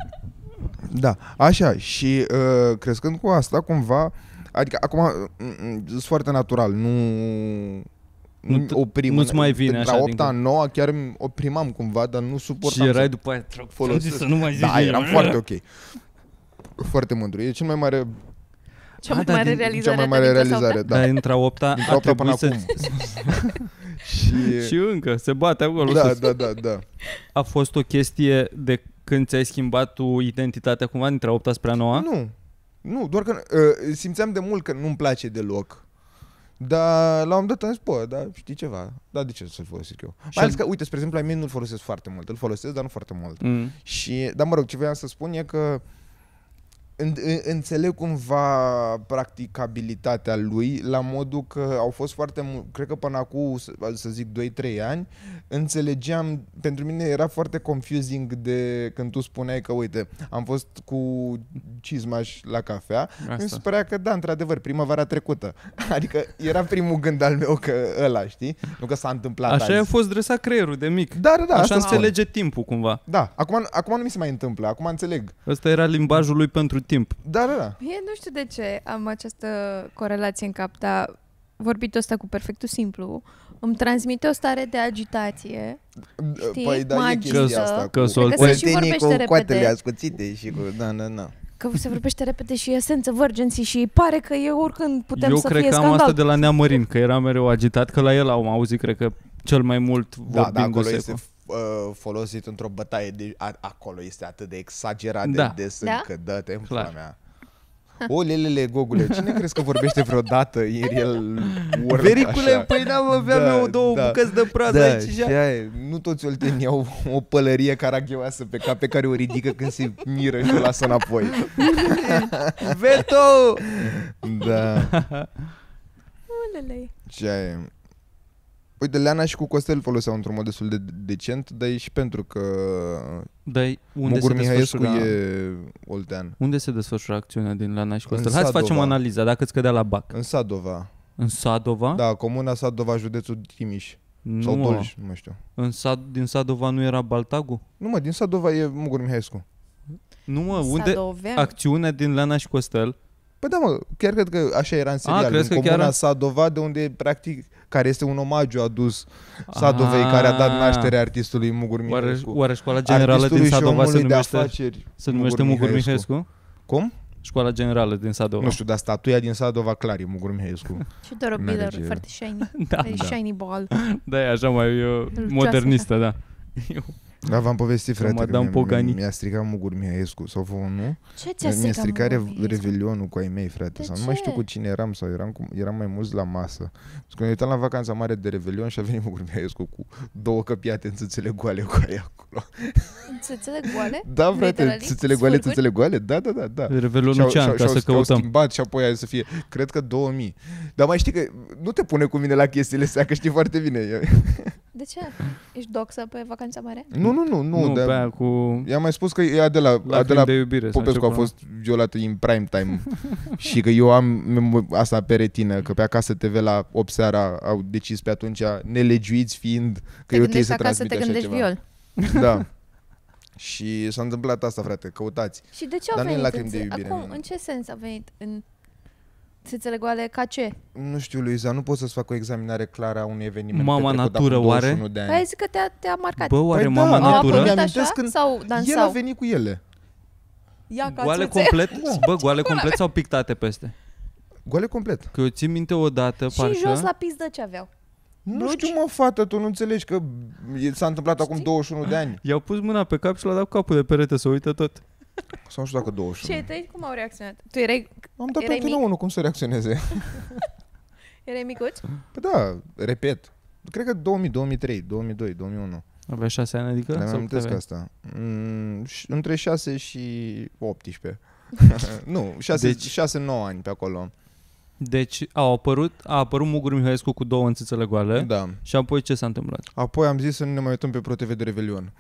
Speaker 3: Da, așa, și uh, crescând cu asta, cumva, adică acum mm, mm, sunt foarte natural, nu, nu oprim.
Speaker 1: Nu-ți mai vine
Speaker 3: Între
Speaker 1: așa
Speaker 3: a
Speaker 1: din
Speaker 3: opta,
Speaker 1: cap.
Speaker 3: noua chiar oprimam cumva, dar nu suportam.
Speaker 1: Și erai
Speaker 3: să
Speaker 1: după aia trăg,
Speaker 3: folosesc.
Speaker 1: să nu mai zici
Speaker 3: Da,
Speaker 1: nimic.
Speaker 3: eram foarte ok. Foarte mândru. E cel mai mare,
Speaker 2: Cea
Speaker 1: Ah,
Speaker 2: mai
Speaker 1: da,
Speaker 2: mare
Speaker 1: din-
Speaker 2: realizare.
Speaker 3: cea mai mare
Speaker 2: ta din clasa a
Speaker 3: realizare.
Speaker 2: opta?
Speaker 1: Dar
Speaker 3: Da.
Speaker 1: între a opta
Speaker 3: Dintre
Speaker 1: a
Speaker 3: opta până
Speaker 1: trebuit să...
Speaker 3: acum. și...
Speaker 1: Și încă, se bate acolo
Speaker 3: Da,
Speaker 1: sus.
Speaker 3: da, da, da.
Speaker 1: A fost o chestie de când ți-ai schimbat tu identitatea cumva dintre a opta spre a noua?
Speaker 3: Nu. Nu, doar că uh, simțeam de mult că nu-mi place deloc. Dar la un moment dat am zis, bă, dar știi ceva, dar de ce să-l folosesc eu? Mai ales că, uite, spre exemplu, ai mei nu-l folosesc foarte mult, îl folosesc, dar nu foarte mult.
Speaker 1: Mm.
Speaker 3: Și, dar mă rog, ce voiam să spun e că în, în, înțeleg cumva practicabilitatea lui la modul că au fost foarte mult, cred că până acum, să, să zic, doi trei ani, înțelegeam, pentru mine era foarte confusing de când tu spuneai că, uite, am fost cu cizmaș la cafea,
Speaker 1: Asta.
Speaker 3: îmi se părea că, da, într-adevăr, primăvara trecută. Adică era primul gând al meu că ăla, știi? Nu că s-a întâmplat
Speaker 1: Așa a
Speaker 3: azi.
Speaker 1: fost dresat creierul de mic.
Speaker 3: Da, da, da,
Speaker 1: Așa
Speaker 3: asta spun.
Speaker 1: înțelege timpul cumva.
Speaker 3: Da, acum, acum nu mi se mai întâmplă, acum înțeleg.
Speaker 1: Ăsta era limbajul lui pentru timp.
Speaker 3: Da, da, da.
Speaker 2: Eu nu știu de ce am această corelație în cap, dar vorbitul ăsta cu perfectul simplu îmi transmite o stare de agitație. Știi?
Speaker 3: Păi da,
Speaker 2: Mă
Speaker 3: e chestia
Speaker 2: agită.
Speaker 3: asta
Speaker 1: Că
Speaker 3: cu
Speaker 1: s-o-
Speaker 2: Cred că se și
Speaker 3: oltenii
Speaker 2: vorbește
Speaker 3: cu
Speaker 2: repede.
Speaker 3: coatele ascuțite și cu... Da, da, da.
Speaker 2: Că se vorbește repede și e sense of urgency și pare că e oricând putem
Speaker 1: Eu
Speaker 2: să
Speaker 1: cred
Speaker 2: fie
Speaker 1: că am
Speaker 2: scandal.
Speaker 1: asta de la Neamărin, că era mereu agitat, că la el am auzit, cred că cel mai mult
Speaker 3: Da, da, acolo
Speaker 1: vorbindu-se.
Speaker 3: este
Speaker 1: cu-
Speaker 3: uh, folosit într-o bătaie de... A, acolo este atât de exagerat
Speaker 1: Da.
Speaker 3: de des
Speaker 2: Da?
Speaker 3: încât dă-te în
Speaker 1: Clar.
Speaker 3: pula mea. O, lelele, gogule, cine crezi că vorbește vreodată în el Word
Speaker 1: Vericule,
Speaker 3: așa?
Speaker 1: păi n-am aveam
Speaker 3: Da,
Speaker 1: eu două
Speaker 3: da.
Speaker 1: bucăți de pradă
Speaker 3: Da,
Speaker 1: aici
Speaker 3: și
Speaker 1: și
Speaker 3: aia e. Nu toți oltenii au o pălărie caragioasă pe cap pe care o ridică când se miră și o lasă înapoi.
Speaker 1: Veto!
Speaker 3: Da.
Speaker 2: Ulele.
Speaker 3: Și aia e. Uite, Leana și cu Costel foloseau într-un mod destul de decent, dar e și pentru că
Speaker 1: Dar unde
Speaker 3: Mugur
Speaker 1: se
Speaker 3: Mihaescu
Speaker 1: desfășura...
Speaker 3: e oltean.
Speaker 1: Unde se desfășura acțiunea din Lana și
Speaker 3: În
Speaker 1: Costel? Hai să facem
Speaker 3: Sadova.
Speaker 1: analiza, dacă îți cădea la bac.
Speaker 3: În Sadova.
Speaker 1: În Sadova?
Speaker 3: Da, comuna Sadova, județul Timiș.
Speaker 1: Nu,
Speaker 3: Sau
Speaker 1: mă.
Speaker 3: Dolj, nu mai știu.
Speaker 1: În Sad, din Sadova nu era Baltagu?
Speaker 3: Nu mă, din Sadova e Mugur Mihaescu.
Speaker 1: Nu mă, unde
Speaker 2: Sadovean.
Speaker 1: acțiunea din Lana și Costel?
Speaker 3: Păi da, mă, chiar cred că așa era în serial.
Speaker 1: crezi
Speaker 3: în
Speaker 1: că
Speaker 3: comuna
Speaker 1: chiar-
Speaker 3: Sadova, de unde practic, care este un omagiu adus Sadovei,
Speaker 1: Ah.
Speaker 3: care a dat naștere artistului Mugur
Speaker 1: Oare,
Speaker 3: Mihaescu.
Speaker 1: oare școala generală
Speaker 3: Artistului
Speaker 1: din
Speaker 3: și
Speaker 1: Sadova se
Speaker 3: omului de
Speaker 1: numește,
Speaker 3: afaceri
Speaker 1: se numește Mugur Mihaescu?
Speaker 3: Cum?
Speaker 1: Școala generală din Sadova.
Speaker 3: Nu știu, dar statuia din Sadova clar e Mugur Mihaescu.
Speaker 2: Și doar o
Speaker 3: Merge.
Speaker 2: bilă foarte shiny.
Speaker 1: Da,
Speaker 2: E
Speaker 3: da.
Speaker 2: shiny ball.
Speaker 1: da, e așa mai uh, modernistă, da. Eu,
Speaker 3: Da, v-am povestit, frate, că
Speaker 1: Madame
Speaker 3: mi-a,
Speaker 1: Pogani.
Speaker 3: mi-a stricat Mugur Mihaescu sau vă nu?
Speaker 2: Ce ți-a
Speaker 3: Mi-a
Speaker 2: stricat
Speaker 3: stricat
Speaker 2: Mugur
Speaker 3: re-
Speaker 2: Mihaescu?
Speaker 3: revelionul cu ai mei, frate.
Speaker 2: De
Speaker 3: Sau nu mai știu
Speaker 2: ce?
Speaker 3: cu cine eram sau eram, cu, eram mai mulți la masă. Pentru că ne uitam la vacanța mare de revelion și a venit Mugur Mihaescu cu două căpiate în țâțele goale cu aia acolo.
Speaker 2: Țâțele goale?
Speaker 3: Da, frate,
Speaker 2: Literally?
Speaker 3: țâțele goale,
Speaker 2: Sfârcuri?
Speaker 3: țâțele goale, da, da, da, da.
Speaker 1: Revelionul ce an, ca să
Speaker 3: și-au
Speaker 1: căutăm.
Speaker 3: schimbat și apoi aia să fie, cred că două mii. Dar mai știi că nu te pune cu mine la chestiile astea, că știi foarte bine. Eu-
Speaker 2: De ce? Ești doxă pe vacanța mare?
Speaker 3: Nu, nu, nu, nu.
Speaker 1: Nu,
Speaker 3: dar
Speaker 1: pe aia cu
Speaker 3: i-am mai spus că e Adela,
Speaker 1: lacrimi
Speaker 3: Adela
Speaker 1: de iubire. sau
Speaker 3: Popescu a
Speaker 1: ceva.
Speaker 3: fost violată în prime time și că eu am mem- asta pe retină, că pe Acasă T V la opt seara au decis pe atunci, nelegiuiți fiind, că
Speaker 2: Te
Speaker 3: e ok
Speaker 2: gândești
Speaker 3: să
Speaker 2: acasă, te
Speaker 3: transmite așa
Speaker 2: gândești
Speaker 3: ceva.
Speaker 2: viol.
Speaker 3: Da. Și s-a întâmplat asta, frate, căutați.
Speaker 2: Și de ce au
Speaker 3: Dar nu e
Speaker 2: venit?
Speaker 3: lacrimi de
Speaker 2: în-
Speaker 3: iubire,
Speaker 2: Acum,
Speaker 3: nu.
Speaker 2: în ce sens a venit în țâțele goale? Ca ce?
Speaker 3: Nu știu, Luiza, nu pot să-ți fac o examinare clară a unui eveniment
Speaker 1: Mama
Speaker 3: petrecut
Speaker 1: natură,
Speaker 3: acum
Speaker 1: oare?
Speaker 3: douăzeci și unu de ani.
Speaker 2: Hai zic că te-a, te-a marcat.
Speaker 1: Bă, oare
Speaker 3: Păi da,
Speaker 1: mama
Speaker 3: au
Speaker 2: Au
Speaker 1: natură?
Speaker 3: apărut-
Speaker 2: apărut
Speaker 3: Mi-amintesc
Speaker 2: așa
Speaker 3: când
Speaker 2: sau
Speaker 3: El a
Speaker 2: dansau?
Speaker 3: venit cu ele.
Speaker 2: Ia ca
Speaker 1: Goale
Speaker 2: țâțe.
Speaker 1: complet?
Speaker 3: Da.
Speaker 1: Bă, goale complet sau pictate peste?
Speaker 3: Goale complet.
Speaker 1: Că eu țin minte odată,
Speaker 2: Și
Speaker 1: parcă...
Speaker 2: jos la pizdă ce aveau?
Speaker 3: Nu
Speaker 2: Blugi?
Speaker 3: știu, mă, fată, tu nu înțelegi că e- s-a întâmplat acum douăzeci și unu de ani.
Speaker 1: I-au pus mâna pe cap și l-a dat capul de perete să uită tot.
Speaker 3: Sau nu știu dacă douăzeci și
Speaker 2: Și
Speaker 3: unu.
Speaker 2: ai tăi cum au reacționat? Tu erai,
Speaker 3: Am dat
Speaker 2: Erai
Speaker 3: pentru
Speaker 2: mic?
Speaker 3: unul cum să reacționeze.
Speaker 2: erai micuț?
Speaker 3: Păi da, repet. Cred că două mii, două mii trei, două mii doi, două mii unu.
Speaker 1: Avea șase ani, adică?
Speaker 3: Dar
Speaker 1: Sau
Speaker 3: mi-am amintesc
Speaker 1: câte
Speaker 3: asta. Mm, și- între șase și optsprezece. Nu, șase nouă ani pe acolo.
Speaker 1: Deci au apărut, a apărut Mugur Mihaescu cu două înțâțele goale
Speaker 3: Da.
Speaker 1: și apoi ce s-a întâmplat?
Speaker 3: Apoi am zis să nu ne mai uităm pe ProTV de Revelion.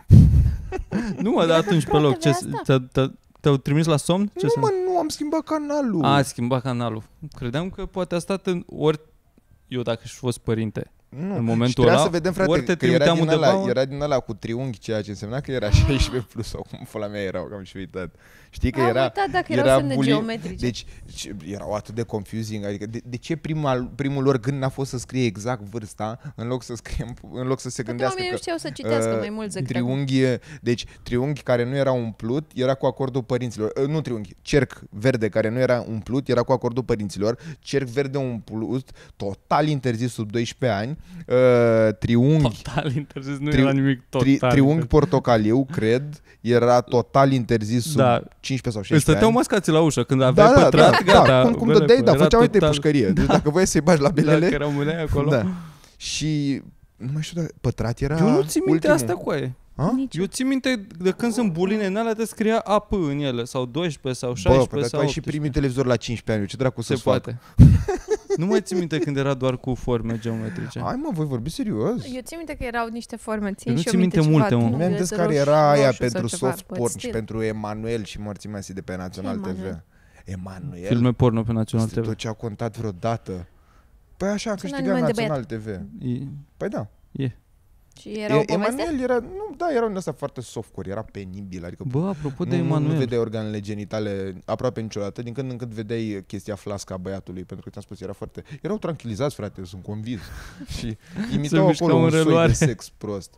Speaker 1: Nu mă, dar atunci pe loc, ce,
Speaker 2: asta?
Speaker 1: te, te, te-au trimis la somn? Ce
Speaker 3: Nu,
Speaker 1: se...
Speaker 3: mă, nu, am schimbat canalul.
Speaker 1: A, a schimbat canalul. Credeam că poate a stat în ori... Eu dacă aș fi fost părinte,
Speaker 3: Nu.
Speaker 1: în momentul
Speaker 3: și trebuia
Speaker 1: ăla,
Speaker 3: să vedem, frate,
Speaker 1: ori te
Speaker 3: că era
Speaker 1: trimiteam
Speaker 3: din, ăla,
Speaker 1: undeva,
Speaker 3: era din ăla cu triunghi, ceea ce însemna că era șaisprezece plus sau cum pula mea erau, că am și uitat. Știi că
Speaker 2: Am
Speaker 3: era...
Speaker 2: uitat dacă
Speaker 3: era
Speaker 2: erau semne
Speaker 3: bully-
Speaker 2: geometrice.
Speaker 3: Deci ce- erau atât de confusing, adică de, de ce prima, primul lor gând n-a fost să scrie exact vârsta, în loc să scrie, în loc să se
Speaker 2: Poate
Speaker 3: gândească
Speaker 2: oamenii
Speaker 3: că...
Speaker 2: nu știau să citească
Speaker 3: uh,
Speaker 2: mai mult decât
Speaker 3: triunghi, deci triunghi care nu era umplut era cu acordul părinților. Uh, nu triunghi, cerc verde care nu era umplut era cu acordul părinților. Cerc verde umplut, total interzis sub doisprezece ani. Uh, triunghi,
Speaker 1: total interzis, nu
Speaker 3: Tri-
Speaker 1: era nimic total.
Speaker 3: tri, triunghi
Speaker 1: interzis.
Speaker 3: portocaliu, cred, era total interzis sub
Speaker 1: Da.
Speaker 3: cincisprezece sau
Speaker 1: Îți
Speaker 3: șaisprezece
Speaker 1: stăteau
Speaker 3: ani.
Speaker 1: mascații la ușă când aveai
Speaker 3: Da, da,
Speaker 1: pătrat,
Speaker 3: da,
Speaker 1: gata.
Speaker 3: da, cum, cum
Speaker 1: bele,
Speaker 3: dădeai, da,
Speaker 1: era
Speaker 3: făceau uite
Speaker 1: total-
Speaker 3: pușcărie. Deci dacă voiai să-i bagi la belele,
Speaker 1: Dacă rămâneai acolo.
Speaker 3: da. Și nu mai știu, dar pătrat era
Speaker 1: Eu nu țin minte
Speaker 3: ultimul.
Speaker 1: asta cu aia.
Speaker 3: Ha?
Speaker 2: Nici
Speaker 1: Eu țin minte de când sunt buline în alea te scria A P în ele, sau doisprezece, sau
Speaker 3: Bă,
Speaker 1: șaisprezece,
Speaker 3: păi, dar tu
Speaker 1: sau
Speaker 3: ai și
Speaker 1: optsprezece.
Speaker 3: primit televizor la cincisprezece ani, ce dracu
Speaker 1: Se
Speaker 3: să fac?
Speaker 1: poate. Nu mai țin minte când era doar cu forme geometrice.
Speaker 3: Hai mă, voi vorbi serios?
Speaker 2: Eu țin minte că erau niște forme, țin
Speaker 1: Eu nu
Speaker 2: și eu
Speaker 1: țin minte
Speaker 2: ceva,
Speaker 1: multe, mă.
Speaker 2: nu,
Speaker 3: Mi-am
Speaker 2: de
Speaker 3: zis care
Speaker 2: roșu-
Speaker 3: era aia
Speaker 2: roșu sau
Speaker 3: pentru
Speaker 2: ceva,
Speaker 3: soft
Speaker 2: but
Speaker 3: porn și
Speaker 2: still.
Speaker 3: pentru Emanuel și morții mea de pe Național T V.
Speaker 2: Emanuel?
Speaker 3: Emanuel?
Speaker 1: Filme porno pe Național
Speaker 3: Este
Speaker 1: T V.
Speaker 3: tot ce a contat vreodată. Păi așa a
Speaker 2: Ce
Speaker 3: câștigat
Speaker 2: nume de
Speaker 3: Național T V.
Speaker 1: E-
Speaker 3: Păi da.
Speaker 1: E.
Speaker 2: Și era o
Speaker 3: E,
Speaker 2: poveste?
Speaker 3: Emanuel era, nu, da, era un ăsta foarte softcore, era penibil, adică
Speaker 1: Bă, apropo de
Speaker 3: nu, nu, nu
Speaker 1: Emanuel,
Speaker 3: vedeai organele genitale aproape niciodată, din când în când vedeai chestia flasca a băiatului, pentru că ți-am spus, era foarte... Erau tranquilizați, frate, sunt convins. Și imitau
Speaker 1: mișcau
Speaker 3: acolo
Speaker 1: în
Speaker 3: un soi
Speaker 1: reluare.
Speaker 3: de sex prost.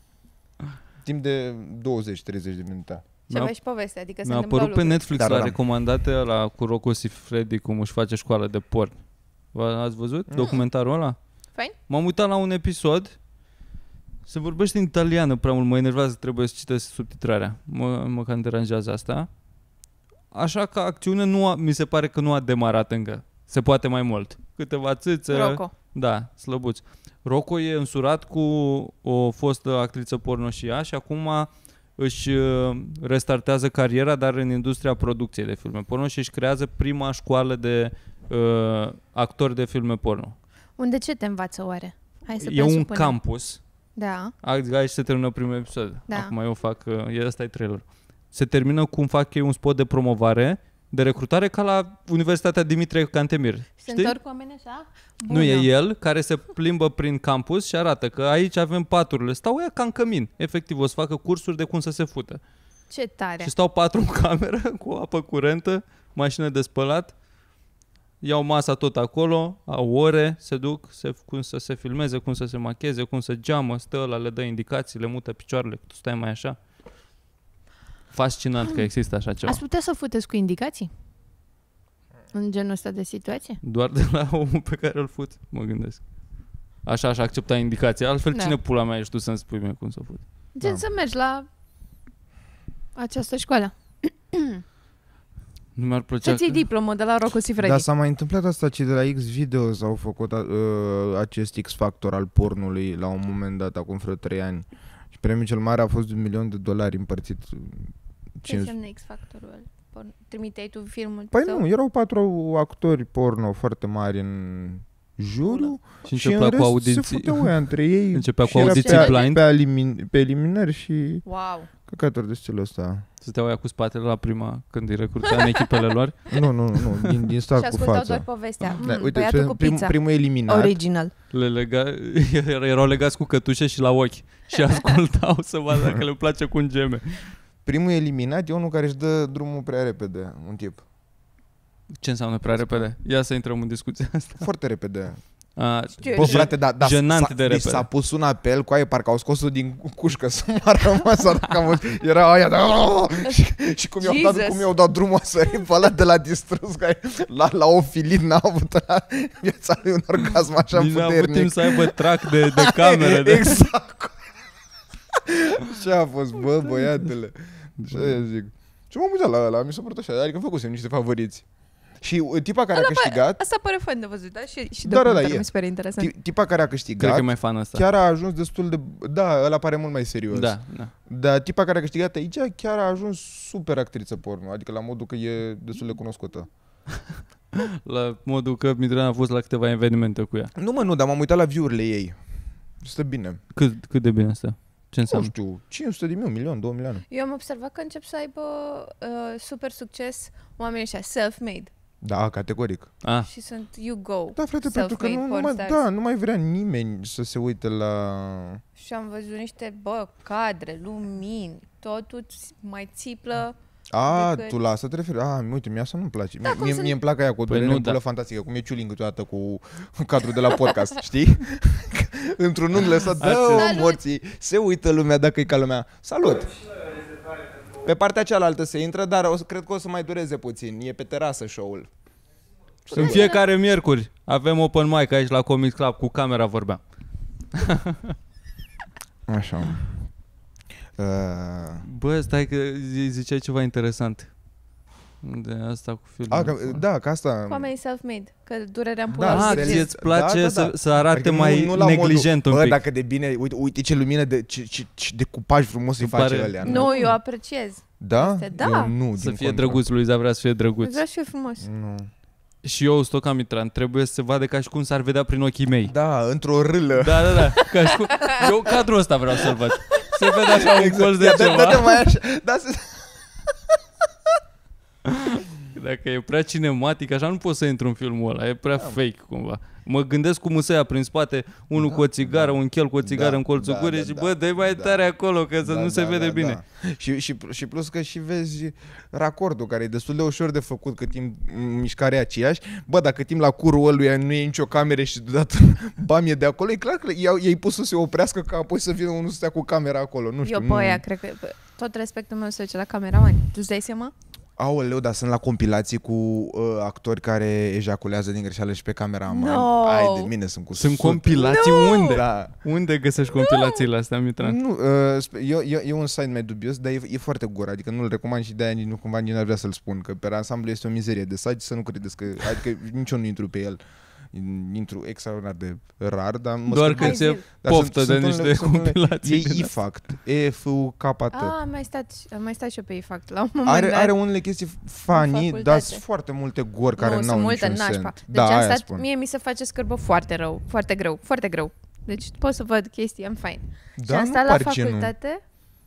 Speaker 3: Timp de douăzeci treizeci de minute.
Speaker 2: Și avea și poveste, adică se
Speaker 1: mi-a
Speaker 2: întâmplau
Speaker 1: apărut pe
Speaker 2: lucruri.
Speaker 1: Netflix
Speaker 3: Da, da,
Speaker 1: la
Speaker 3: da.
Speaker 1: recomandate la cu Rocco Siffredi cum își face școală de porn. V- Ați văzut
Speaker 3: Mm.
Speaker 1: documentarul ăla?
Speaker 2: Fain?
Speaker 1: M-am uitat la un episod. Se vorbește în italiană prea mult, mă enervează, trebuie să citesc subtitrarea. Mă, mă cam deranjează asta. Așa că acțiunea nu a, mi se pare că nu a demarat încă. Se poate mai mult. Câteva țâțe.
Speaker 2: Rocco.
Speaker 1: Da, slăbuți. Rocco e însurat cu o fostă actriță porno și ea și acum își uh, restartează cariera, dar în industria producției de filme porno și își creează prima școală de uh, actori de filme porno.
Speaker 2: Unde ce te învață oare? Hai să
Speaker 1: E un
Speaker 2: presupunem.
Speaker 1: campus.
Speaker 2: Da.
Speaker 1: Aici se termină primul episod.
Speaker 2: Da.
Speaker 1: Acum eu fac, uh, e ăsta e trailer. Se termină cum fac ei un spot de promovare, de recrutare ca la Universitatea Dimitrie Cantemir.
Speaker 2: Se
Speaker 1: Știi?
Speaker 2: întorc oamenii așa?
Speaker 1: Nu, e el care se plimbă prin campus și arată că aici avem paturile. Stau ea ca în cămin. Efectiv, o să facă cursuri de cum să se fută.
Speaker 2: Ce tare.
Speaker 1: Și stau patru în cameră cu apă curentă, mașină de spălat, iau masa tot acolo, au ore, se duc, se, cum să se filmeze, cum să se macheze, cum să geamă, stă ăla, le dă indicații, le mută picioarele, tu stai mai așa. Fascinant că există așa ceva.
Speaker 2: Ați putea să futeți cu indicații? În genul ăsta de situație?
Speaker 1: Doar de la omul pe care îl fut, mă gândesc. Așa, așa, accepta indicația. Altfel,
Speaker 2: Da.
Speaker 1: cine pula mea ești tu să-mi spui mie cum să fut?
Speaker 2: Gen
Speaker 3: Da.
Speaker 2: să mergi la această școală.
Speaker 1: Nu mi-ar plăcea...
Speaker 2: Să-ți iei diplomă de la Rocco Siffredi.
Speaker 3: Dar s-a mai întâmplat asta, cei de la X-Videos au făcut uh, acest X-Factor al pornului la un moment dat, acum vreo trei ani. Și premiul cel mare a fost de un milion de dolari împărțit. uh,
Speaker 2: Ce
Speaker 3: cinci-
Speaker 2: înseamnă X-Factorul? Porn- Trimiteai tu filmul
Speaker 3: Păi
Speaker 2: tău?
Speaker 3: nu, erau patru actori porno foarte mari în juriu
Speaker 1: Și
Speaker 3: și în
Speaker 1: începea cu
Speaker 3: rest se
Speaker 1: audiții.
Speaker 3: futeau ea între ei.
Speaker 1: Începea
Speaker 3: și
Speaker 1: cu
Speaker 3: era
Speaker 1: audiții
Speaker 3: pe,
Speaker 1: blind.
Speaker 3: Pe, elimin, pe eliminări și
Speaker 2: Wow.
Speaker 3: căcaturi de stilul ăsta.
Speaker 1: Stăteau ea cu spatele la prima când îi recrutea în echipele lor.
Speaker 3: Nu, nu, nu, din, din
Speaker 2: Și
Speaker 3: start cu
Speaker 2: ascultau
Speaker 3: fața.
Speaker 2: doar povestea. Mm,
Speaker 3: Da, uite,
Speaker 2: băiatul
Speaker 3: prim,
Speaker 2: cu
Speaker 3: prim,
Speaker 2: pizza.
Speaker 3: primul eliminat.
Speaker 2: Original.
Speaker 1: Le lega... Erau legați cu cătușe și la ochi. Și ascultau să vadă dacă le place cu un geme.
Speaker 3: Primul eliminat e unul care își dă drumul prea repede, un tip.
Speaker 1: Ce înseamnă prea repede? Ia să intrăm în discuția asta.
Speaker 3: Foarte repede.
Speaker 1: A,
Speaker 2: Știu,
Speaker 3: Bă,
Speaker 2: știu.
Speaker 3: frate, da, da,
Speaker 1: Jenant
Speaker 3: s-a,
Speaker 1: de
Speaker 3: deci
Speaker 1: repede.
Speaker 3: s-a pus un apel cu aia, parcă au scos-o din cușcă să mă rămas, cam, era aia, da, și, și cum i-au dat,
Speaker 2: Jesus.
Speaker 3: cum i-au dat drumul a sărit pe ăla de la distrus, că la, la ofilit n-a avut la viața lui un orgasm așa
Speaker 1: nici n-a avut timp
Speaker 3: puternic.
Speaker 1: să aibă trac de, de camere. De...
Speaker 3: Exact. Ce a fost, bă, băiatele. Ce zic. Și m-am uitat la ăla, mi s-a părut așa, adică făcusem niște favoriți. Și uh, tipa care a câștigat,
Speaker 2: Asta pare fain de văzut, da? Și, și
Speaker 3: Dar ăla
Speaker 2: documentarul
Speaker 3: e.
Speaker 2: mi se pare interesant.
Speaker 3: ti- tipa care a
Speaker 1: Cred că
Speaker 3: câștigat,
Speaker 1: e mai fan ăsta.
Speaker 3: chiar a ajuns destul de... Da, ăla pare mult mai serios.
Speaker 1: Da, da.
Speaker 3: Dar tipa care a câștigat aici chiar a ajuns super actriță porno, adică la modul că e destul de cunoscută.
Speaker 1: La modul că Mitran a fost la câteva evenimente cu ea.
Speaker 3: Nu mă, nu, dar m-am uitat la view-urile ei. Stă bine.
Speaker 1: Cât, cât de bine asta? Ce
Speaker 3: Nu
Speaker 1: înseamnă?
Speaker 3: știu, cinci sute de mii, un milion, două milioane.
Speaker 2: Eu am observat că încep să aibă uh, super succes oamenii ăștia, self-made.
Speaker 3: Da, categoric.
Speaker 1: Ah,
Speaker 2: Și sunt you go.
Speaker 3: Da, frate, pentru că nu, nu,
Speaker 2: porn
Speaker 3: mai,
Speaker 2: stars.
Speaker 3: da, nu mai vrea nimeni să se uite la...
Speaker 2: Și am văzut niște, bă, cadre, lumini, totul mai țiplă.
Speaker 3: A,
Speaker 2: decât-
Speaker 3: tu la asta te referi? A, uite, mie asta nu-mi place.
Speaker 2: Da,
Speaker 3: mie,
Speaker 2: cum
Speaker 3: mie,
Speaker 2: sunt-
Speaker 3: mie îmi plac aia cu o
Speaker 1: Păi
Speaker 3: durere
Speaker 1: nu,
Speaker 3: în bulă
Speaker 1: da.
Speaker 3: fantastică, cum e ciuling câteodată cu cadrul de la podcast, știi? Într-un unghi lăsat, dă
Speaker 2: Salut!
Speaker 3: morții, se uită lumea dacă e ca lumea. Salut! Pe partea cealaltă se intră, dar o, să- cred că o să mai dureze puțin. E pe terasă show-ul.
Speaker 1: în fiecare miercuri avem open mic aici la Comics Club, cu camera vorbeam.
Speaker 3: Așa. Uh,
Speaker 1: Bă, stai că zi- ziceai ceva interesant. De asta cu filmul.
Speaker 3: a, că, da, că asta...
Speaker 2: Cu oamenii self-made, că durerea în
Speaker 3: Da,
Speaker 2: pula.
Speaker 1: Ah,
Speaker 3: serios.
Speaker 1: ție îți place
Speaker 3: Da, da,
Speaker 1: să,
Speaker 3: da.
Speaker 1: să arate
Speaker 3: Adică nu-
Speaker 1: mai
Speaker 3: nu la
Speaker 1: neglijent
Speaker 3: modul,
Speaker 1: un
Speaker 3: bă,
Speaker 1: pic.
Speaker 3: dacă de bine, uite, uite ce lumină, de, ce, ce, ce decupaj frumos îi
Speaker 1: Îmi
Speaker 3: face
Speaker 1: pare-
Speaker 3: alea.
Speaker 2: Nu, eu apreciez.
Speaker 3: Da?
Speaker 2: Este- da.
Speaker 3: Eu nu,
Speaker 1: Să
Speaker 3: din
Speaker 1: fie
Speaker 3: contră.
Speaker 1: drăguț, Luiza vrea să fie drăguț.
Speaker 2: Vreau să fie frumos.
Speaker 3: Nu.
Speaker 1: Și eu, Stoca Mitran, trebuie să se vadă ca și cum s-ar vedea prin ochii mei.
Speaker 3: Da, într-o râlă.
Speaker 1: Da, da, da. Ca și cum... Eu cadrul ăsta vreau să-l văd. Se vede așa un colț de
Speaker 3: Ia, dă-
Speaker 1: ceva.
Speaker 3: dă-te mai așa. Da, se...
Speaker 1: Dacă e prea cinematic, așa nu poți să intru în filmul ăla. E prea fake cumva. Mă gândesc cum îți ia prin spate, unul
Speaker 3: Da,
Speaker 1: cu o țigară,
Speaker 3: da.
Speaker 1: un chel cu o țigară
Speaker 3: Da,
Speaker 1: în colțul
Speaker 3: da,
Speaker 1: gurii
Speaker 3: da,
Speaker 1: și
Speaker 3: da,
Speaker 1: bă, dă-i mai
Speaker 3: da.
Speaker 1: tare acolo, că să
Speaker 3: Da,
Speaker 1: nu se
Speaker 3: da,
Speaker 1: vede
Speaker 3: da,
Speaker 1: bine.
Speaker 3: Da. Și, și, și plus că și vezi racordul, care e destul de ușor de făcut cât timp mișcarea e aceeași. Bă, dacă timp la curul ăluia nu e nicio cameră și deodată bam e de acolo, e clar că i-au, i-ai pus să se oprească ca apoi să vină unul să stea cu camera acolo. Nu știu,
Speaker 2: Eu pe
Speaker 3: nu...
Speaker 2: aia, cred că bă, tot respectul meu se duce la cameramani. Tu îți dai seama?
Speaker 3: Aoleu, dar sunt la compilații cu uh, actori care ejaculează din greșeală și pe camera.
Speaker 2: No.
Speaker 3: Ai de mine, sunt cu
Speaker 1: Sunt
Speaker 3: sute.
Speaker 1: compilații unde?
Speaker 3: Da.
Speaker 1: Unde găsești compilațiile astea, Mitran?
Speaker 3: Nu, uh, spe- e, e, e un site mai dubios, dar e, e foarte gor, adică nu-l recomand și de-aia nici nu cumva nici n-ar vrea să-l spun, că pe ansamblu este o mizerie de site, să nu credeți că, adică nici eu nu intru pe el, intru extraordinar de rar, dar mă
Speaker 1: Doar
Speaker 3: scot-
Speaker 1: că
Speaker 2: Hai,
Speaker 1: ți-e
Speaker 2: zi-l.
Speaker 3: dar
Speaker 1: poftă de
Speaker 3: unele-
Speaker 1: niște
Speaker 3: sunt unele-
Speaker 1: compilații.
Speaker 3: E
Speaker 1: din astea.
Speaker 3: ifact, E F U K T.
Speaker 2: Ah, am mai stat, am mai stat și eu pe ifact la un moment
Speaker 3: Are,
Speaker 2: dat.
Speaker 3: are unele chestii funny,
Speaker 2: facultate.
Speaker 3: dar sunt foarte multe gori care
Speaker 2: nu,
Speaker 3: n-au
Speaker 2: sunt multe
Speaker 3: niciun
Speaker 2: nașpa.
Speaker 3: sens.
Speaker 2: Deci
Speaker 3: Da,
Speaker 2: am
Speaker 3: aia
Speaker 2: stat,
Speaker 3: spun.
Speaker 2: mie mi se face scârbă foarte rău, foarte greu, foarte greu. Deci pot să văd chestii, am fine.
Speaker 3: Da,
Speaker 2: și am
Speaker 3: nu
Speaker 2: stat la
Speaker 3: pare ce nu.
Speaker 2: facultate.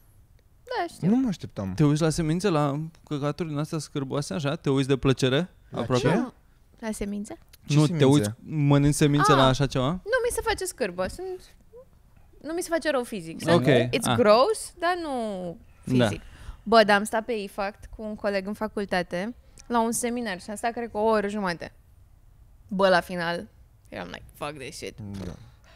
Speaker 2: Da, știu.
Speaker 3: Nu mă așteptam.
Speaker 1: Te uiți la semințe, la căcaturi din astea scârboase, așa? Te uiți de plăcere?
Speaker 3: La
Speaker 1: Aproape?
Speaker 3: ce?
Speaker 2: Nu. La semințe?
Speaker 3: Ce
Speaker 1: Nu,
Speaker 3: semințe?
Speaker 1: te uiți, mănânci semințe
Speaker 2: Ah.
Speaker 1: la așa ceva?
Speaker 2: Nu mi se face scârbă, sunt... Nu mi se face rău fizic. Sunt,
Speaker 1: Ok,
Speaker 2: It's
Speaker 1: ah.
Speaker 2: gross, dar nu
Speaker 1: Da.
Speaker 2: fizic. Bă, dar am stat pe ifact cu un coleg în facultate la un seminar și am stat, cred că, o oră jumate. Bă, la final, eram like, fuck this shit.
Speaker 3: Da.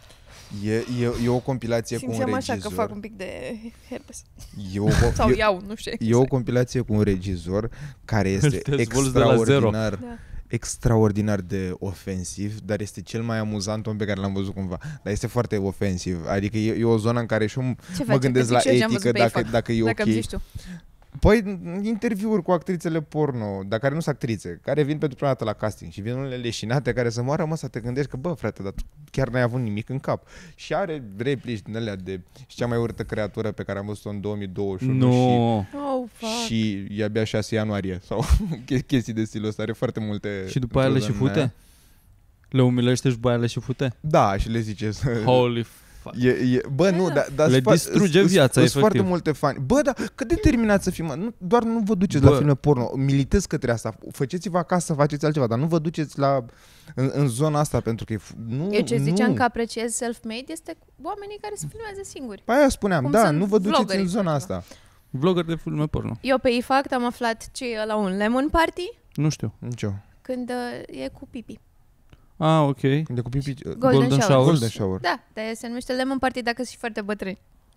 Speaker 3: E, e, e o compilație cu un
Speaker 2: Simțeam
Speaker 3: regizor.
Speaker 2: așa că fac un pic de herpes.
Speaker 3: E o,
Speaker 2: Sau
Speaker 3: e,
Speaker 2: iau, nu știu.
Speaker 3: e o compilație cu un regizor care este
Speaker 1: Te dezvolți de la zero.
Speaker 3: extraordinar,
Speaker 2: Da.
Speaker 3: extraordinar de ofensiv, dar este cel mai amuzant om pe care l-am văzut cumva. Dar este foarte ofensiv. Adică e, e o zonă în care și eu
Speaker 2: Ce
Speaker 3: mă
Speaker 2: face?
Speaker 3: gândesc
Speaker 2: Că
Speaker 3: la
Speaker 2: zic și eu ce am
Speaker 3: etică,
Speaker 2: văzut pe
Speaker 3: dacă,
Speaker 2: ifact.
Speaker 3: dacă e
Speaker 2: Dacă
Speaker 3: ok.
Speaker 2: îmi zici tu.
Speaker 3: Păi, interviuri cu actrițele porno, dar care nu sunt actrițe, care vin pentru prima dată la casting și vin unele leșinate care să moară, mă, să te gândești că, bă, frate, dar tu chiar n-ai avut nimic în cap. Și are replici din alea de și cea mai urâtă creatură pe care am văzut-o în două mii douăzeci și unu
Speaker 1: Nu.
Speaker 2: Oh, fuck.
Speaker 3: și, și e abia șase ianuarie sau chestii de stilul ăsta. Are foarte multe...
Speaker 1: Și după aia le și
Speaker 3: într-o zonă
Speaker 1: fute? Le umilește și după aia le și fute?
Speaker 3: aia. Da, și le zice să...
Speaker 1: Holy fuck.
Speaker 3: E, e, bă, nu,
Speaker 2: Da.
Speaker 3: dar da,
Speaker 1: Le distruge viața,
Speaker 3: Sunt foarte
Speaker 1: efectiv.
Speaker 3: multe fani. Bă, dar cât de determinați să fim, mă? Nu, doar nu vă duceți
Speaker 1: Bă.
Speaker 3: la filme porno. Militez către asta. Faceți-vă acasă, faceți altceva, dar nu vă duceți la în, în zona asta pentru că e, f- nu,
Speaker 2: Eu ce ziceam
Speaker 3: nu.
Speaker 2: că apreciez self-made este oamenii care se filmează singuri.
Speaker 3: Pe aia spuneam,
Speaker 2: Cum
Speaker 3: da,
Speaker 2: sunt
Speaker 3: nu vă duceți
Speaker 2: vloggerii
Speaker 3: în zona
Speaker 2: sau
Speaker 3: asta.
Speaker 1: Vlogger de filme porno.
Speaker 2: Eu pe ifact am aflat ce e la un lemon party
Speaker 1: Nu știu.
Speaker 3: Nicio.
Speaker 2: când uh, e cu pipi.
Speaker 1: Ah, ok.
Speaker 3: Când e cu pipi...
Speaker 2: Golden,
Speaker 1: Golden
Speaker 2: shower.
Speaker 1: shower.
Speaker 3: Golden shower.
Speaker 2: Da, dar se numește lemon party dacă sunt foarte bătrâni.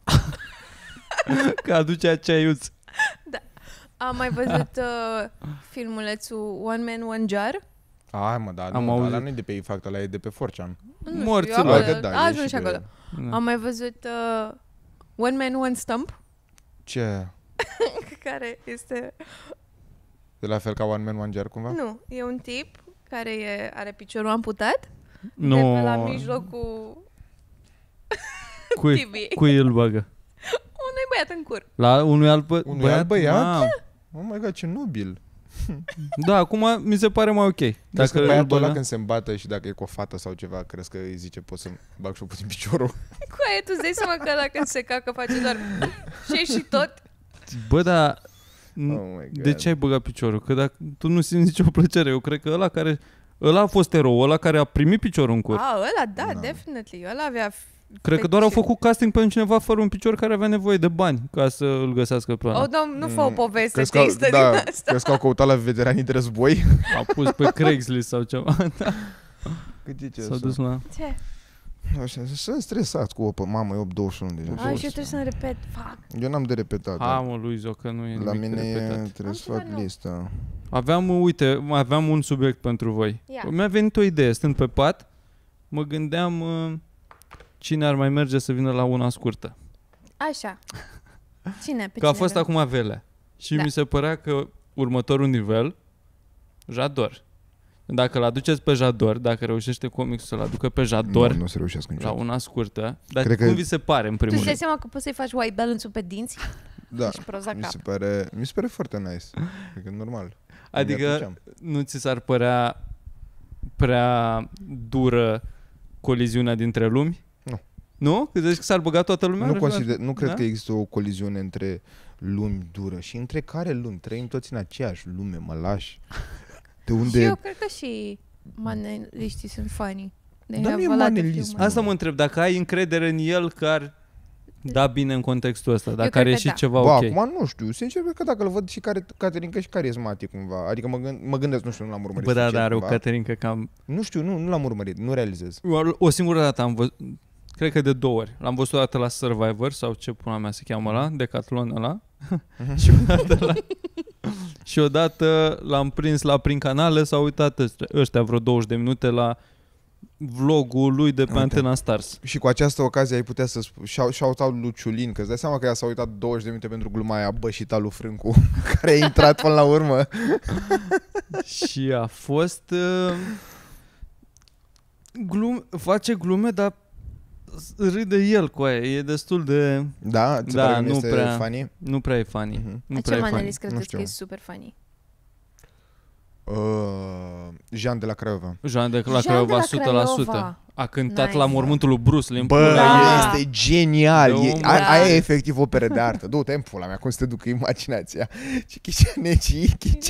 Speaker 1: Că aduce acea iuț.
Speaker 2: Am mai văzut uh, filmulețul One Man, One Jar.
Speaker 3: Ai, mă, da,
Speaker 1: Am
Speaker 3: nu,
Speaker 1: auzit.
Speaker 3: ăla nu e de pe ifact, ăla e de pe four chan.
Speaker 2: Nu știu,
Speaker 1: Morților.
Speaker 2: eu acolo,
Speaker 3: Adică da,
Speaker 2: a
Speaker 3: e
Speaker 2: ajuns
Speaker 3: și
Speaker 2: și
Speaker 3: de-
Speaker 2: acolo.
Speaker 1: Da.
Speaker 2: Am mai văzut uh, One Man, One Stump,
Speaker 3: Ce?
Speaker 2: care este...
Speaker 3: De la fel ca One Man, One Jar, cumva?
Speaker 2: Nu, e un tip care e, are piciorul amputat
Speaker 1: Nu.
Speaker 2: de pe la mijlocul
Speaker 1: Cui,
Speaker 2: tibiei.
Speaker 1: cui îl bagă?
Speaker 2: Unui băiat în cur.
Speaker 1: La unui alt, bă-
Speaker 3: Unui
Speaker 1: băiat?
Speaker 3: alt băiat?
Speaker 1: Mamă.
Speaker 3: Oh my god, ce nobil.
Speaker 1: Da, acum mi se pare mai ok.
Speaker 3: Dacă
Speaker 1: Dacă îl
Speaker 3: băiatul ăla
Speaker 1: bagă.
Speaker 3: când se îmbată și dacă e cu o fată sau ceva, crezi că îi zice pot să bag și eu puțin piciorul?
Speaker 2: Cu aia tu îți dai seama că ăla când se cacă face doar și și tot.
Speaker 1: Bă, dar
Speaker 3: Oh my God.
Speaker 1: De ce ai băgat piciorul? Că dacă tu nu simți nicio plăcere, eu cred că ăla care ăla a fost erou, ăla care a primit piciorul în cur.
Speaker 2: Ah, ăla, da,
Speaker 3: Da.
Speaker 2: definitely. Ăla avea...
Speaker 1: Cred că doar au
Speaker 2: fetișe.
Speaker 1: făcut casting pentru cineva fără un picior care avea nevoie de bani ca să îl găsească pe ăla.
Speaker 2: Oh, nu, nu fă o poveste
Speaker 3: Crezi că,
Speaker 2: tristă
Speaker 3: da,
Speaker 2: din asta.
Speaker 3: crezi că au căutat la veteranii de război?
Speaker 1: A pus pe Craigslist sau ceva.
Speaker 3: Cât e ce
Speaker 1: S-au dus la...
Speaker 2: Ce?
Speaker 3: Așa, sunt stresat cu o mamă, e opt douăzeci și unu deja.
Speaker 2: A, și eu trebuie să-mi repet. Fuck.
Speaker 3: Eu n-am de repetat.
Speaker 1: Ha,
Speaker 3: dar
Speaker 1: mă, Luizo, că nu e
Speaker 3: la
Speaker 1: nimic
Speaker 3: mine
Speaker 1: de
Speaker 3: e,
Speaker 1: repetat.
Speaker 3: trebuie să
Speaker 2: Am
Speaker 3: fac
Speaker 2: ceva nou.
Speaker 3: lista.
Speaker 1: Aveam, uite, mai aveam un subiect pentru voi.
Speaker 2: Ia.
Speaker 1: Mi-a venit o idee, stând pe pat, mă gândeam uh, cine ar mai merge să vină la una scurtă.
Speaker 2: Așa. Cine? Pe
Speaker 1: Că a
Speaker 2: cine
Speaker 1: fost
Speaker 2: vrem?
Speaker 1: acum Velea. Și
Speaker 2: Da.
Speaker 1: mi se părea că următorul nivel, Jador. Dacă l-aduceți pe Jador, dacă reușește comicsul să-l aducă pe Jador
Speaker 3: Nu, nu o să reușesc
Speaker 1: la
Speaker 3: niciodată.
Speaker 1: una scurtă, dar
Speaker 3: Cred
Speaker 1: cum
Speaker 3: că-
Speaker 1: vi se pare în
Speaker 2: Tu
Speaker 1: primul
Speaker 2: îți dai
Speaker 1: rând?
Speaker 2: seama că poți să-i faci white balance-ul pe dinți
Speaker 3: Da,
Speaker 2: și proza
Speaker 3: mi
Speaker 2: cap.
Speaker 3: se pare, mi se pare foarte nice. Cred că e normal.
Speaker 1: Adică
Speaker 3: Mi-apreciam.
Speaker 1: nu ți s-ar părea prea dură coliziunea dintre lumi?
Speaker 3: Nu.
Speaker 1: Nu? Că zici că s-ar băga toată lumea?
Speaker 3: Nu,
Speaker 1: în
Speaker 3: consider, nu cred
Speaker 1: da?
Speaker 3: că există o coliziune între lumi dură. Și între care lumi? Trăim toți în aceeași lume, mă lași. De
Speaker 2: Și
Speaker 3: unde...
Speaker 2: eu cred că și maneliștii sunt funny. They
Speaker 3: Dar
Speaker 2: have
Speaker 3: nu e
Speaker 2: a lot of
Speaker 3: manelism.
Speaker 2: humor.
Speaker 1: Asta mă întreb, dacă ai încredere în el că ar da bine în contextul ăsta, dacă
Speaker 2: cred
Speaker 1: are
Speaker 2: că
Speaker 1: și
Speaker 2: da.
Speaker 1: ceva
Speaker 3: Bă,
Speaker 1: ok.
Speaker 3: acum nu știu. Sincer, cred că dacă îl văd și care, Caterinca și carismatic cumva. Adică mă, gând, mă gândesc, nu știu, nu l-am urmărit.
Speaker 1: Bă, da,
Speaker 3: sincer,
Speaker 1: da, are o
Speaker 3: cumva.
Speaker 1: Caterinca cam...
Speaker 3: Nu știu, nu, nu l-am urmărit, nu realizez.
Speaker 1: O, o singură dată am văzut, cred că de două ori. L-am văzut o dată la Survivor, sau ce pula mea se cheamă ăla, Decathlon ăla. și odată la... și odată l-am prins la prin canale, s-au uitat ăștia, ăștia vreo douăzeci de minute la vlogul lui de pe
Speaker 3: Uite.
Speaker 1: Antena Stars.
Speaker 3: Și cu această ocazie ai putea să spui, shout-out lui Ciulin, că îți dai seama că ea s-a uitat douăzeci de minute pentru gluma aia bășita lui Frâncu, care a intrat până la urmă.
Speaker 1: Și a fost uh, glum, face glume, dar râde el cu aia. E destul de...
Speaker 3: Da? Ți se
Speaker 1: Da,
Speaker 3: pare că
Speaker 1: nu
Speaker 3: este
Speaker 1: prea.
Speaker 3: funny?
Speaker 1: Nu prea e funny.
Speaker 3: Mhm.
Speaker 1: Nu
Speaker 2: Ce
Speaker 1: prea e funny.
Speaker 2: manelist
Speaker 3: Nu
Speaker 2: credeți
Speaker 3: știu.
Speaker 2: că e super funny?
Speaker 3: Uh, Jean de la Craiova.
Speaker 1: Jean de la
Speaker 2: Jean de
Speaker 1: Craiova
Speaker 2: la
Speaker 1: o sută la sută.
Speaker 2: Craiova.
Speaker 1: A cântat
Speaker 2: Nice.
Speaker 1: la mormântul lui Bruce Lee în
Speaker 3: Bă,
Speaker 1: pula
Speaker 2: Da.
Speaker 1: mea.
Speaker 3: este genial.
Speaker 1: De
Speaker 3: E,
Speaker 1: om,
Speaker 3: a,
Speaker 2: da.
Speaker 3: aia e efectiv operă de artă. Du-te în pula mea, cum să te ducă imaginația. Ce chiceaneci, chice.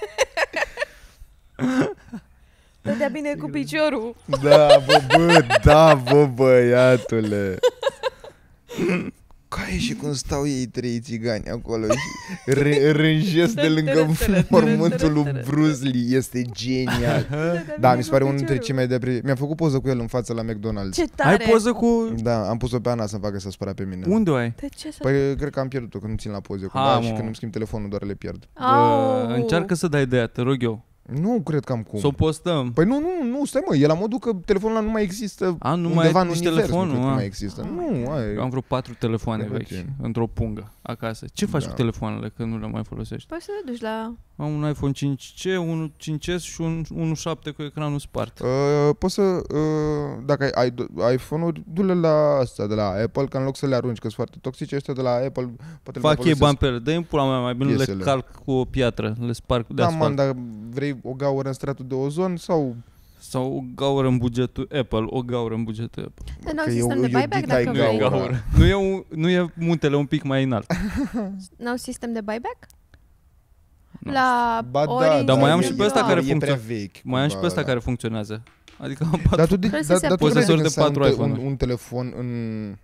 Speaker 2: Dă-te bine cu piciorul.
Speaker 3: Da, bă, bă, da, bă, băiatule. Ca e și cum stau ei trei țigani acolo și ră- rânjesc de lângă mormântul lui Bruce Lee. Este genial. Da, mi se pare unul dintre cei mai depre... Mi-am făcut poză cu el în față la McDonald's.
Speaker 2: Ce tare!
Speaker 1: Ai poză cu...
Speaker 3: Da, am pus-o pe Ana să-mi facă să spera pe mine.
Speaker 1: Unde o ai?
Speaker 2: De ce să...
Speaker 3: Păi cred că am pierdut-o, că nu țin la poze
Speaker 1: Ha,
Speaker 3: cumva și
Speaker 1: mă.
Speaker 3: când îmi schimb telefonul doar le pierd.
Speaker 1: Bă,
Speaker 2: Au.
Speaker 1: încearcă să dai de ea, te rog eu.
Speaker 3: Nu cred că am cum.
Speaker 1: Să o postăm.
Speaker 3: Păi nu, nu, nu, stai mă, e la modul că telefonul ăla nu mai există
Speaker 1: A, nu mai
Speaker 3: undeva
Speaker 1: ai
Speaker 3: în
Speaker 1: nici
Speaker 3: univers,
Speaker 1: telefonul,
Speaker 3: nu cred că
Speaker 1: a.
Speaker 3: mai există.
Speaker 2: Oh
Speaker 3: Nu,
Speaker 2: my God.
Speaker 3: ai.
Speaker 1: Eu am vreo patru telefoane
Speaker 3: E
Speaker 1: vechi
Speaker 3: puțin.
Speaker 1: într-o pungă acasă. Ce faci
Speaker 3: Da.
Speaker 1: cu telefoanele că nu le mai folosești?
Speaker 2: Poți să te duci la...
Speaker 1: Am un iPhone cinci C, un cinci S și un unu șapte cu ecranul spart.
Speaker 3: Uh, poți să, uh, dacă ai, ai iPhone-uri, du-le la asta de la Apple, că în loc să le arunci, că sunt foarte toxice, ăștia de la Apple poate le mai
Speaker 1: Fac ei
Speaker 3: folosesc.
Speaker 1: bani pe ele. Dă-i în pula mea, mai bine le
Speaker 3: Piesele.
Speaker 1: calc cu o piatră, le sparg de
Speaker 3: Da, man,
Speaker 1: asfalt.
Speaker 3: dar vrei o gaură în stratul de ozon sau...
Speaker 1: Sau o gaură în bugetul Apple, o gaură în bugetul Apple.
Speaker 2: Dar n-au
Speaker 3: Că e
Speaker 2: sistem
Speaker 3: o-
Speaker 2: de
Speaker 3: e o
Speaker 2: buyback
Speaker 3: dita-i
Speaker 2: dacă
Speaker 1: Nu e
Speaker 2: vrei?
Speaker 3: gaură.
Speaker 1: gaură. Nu e, un, nu e muntele un pic mai înalt.
Speaker 2: N-au sistem de buyback?
Speaker 1: Nu.
Speaker 2: La
Speaker 3: Ba da,
Speaker 2: Orange
Speaker 1: Dar mai am
Speaker 2: e
Speaker 1: și pe ăsta
Speaker 2: da.
Speaker 1: care
Speaker 3: e prea
Speaker 1: funcțio-
Speaker 3: vechi.
Speaker 1: Mai am și pe
Speaker 3: cumva,
Speaker 1: ăsta
Speaker 3: da.
Speaker 1: care funcționează. Adică am
Speaker 3: Dar
Speaker 1: patru.
Speaker 3: tu, de,
Speaker 2: Trebuie să
Speaker 3: dar,
Speaker 2: se
Speaker 3: dar tu
Speaker 2: apuce.
Speaker 3: crezi
Speaker 1: Posesor
Speaker 3: că
Speaker 1: de
Speaker 3: să ai
Speaker 1: patru
Speaker 3: un, te-
Speaker 1: iPhone-uri.
Speaker 3: un, un telefon în,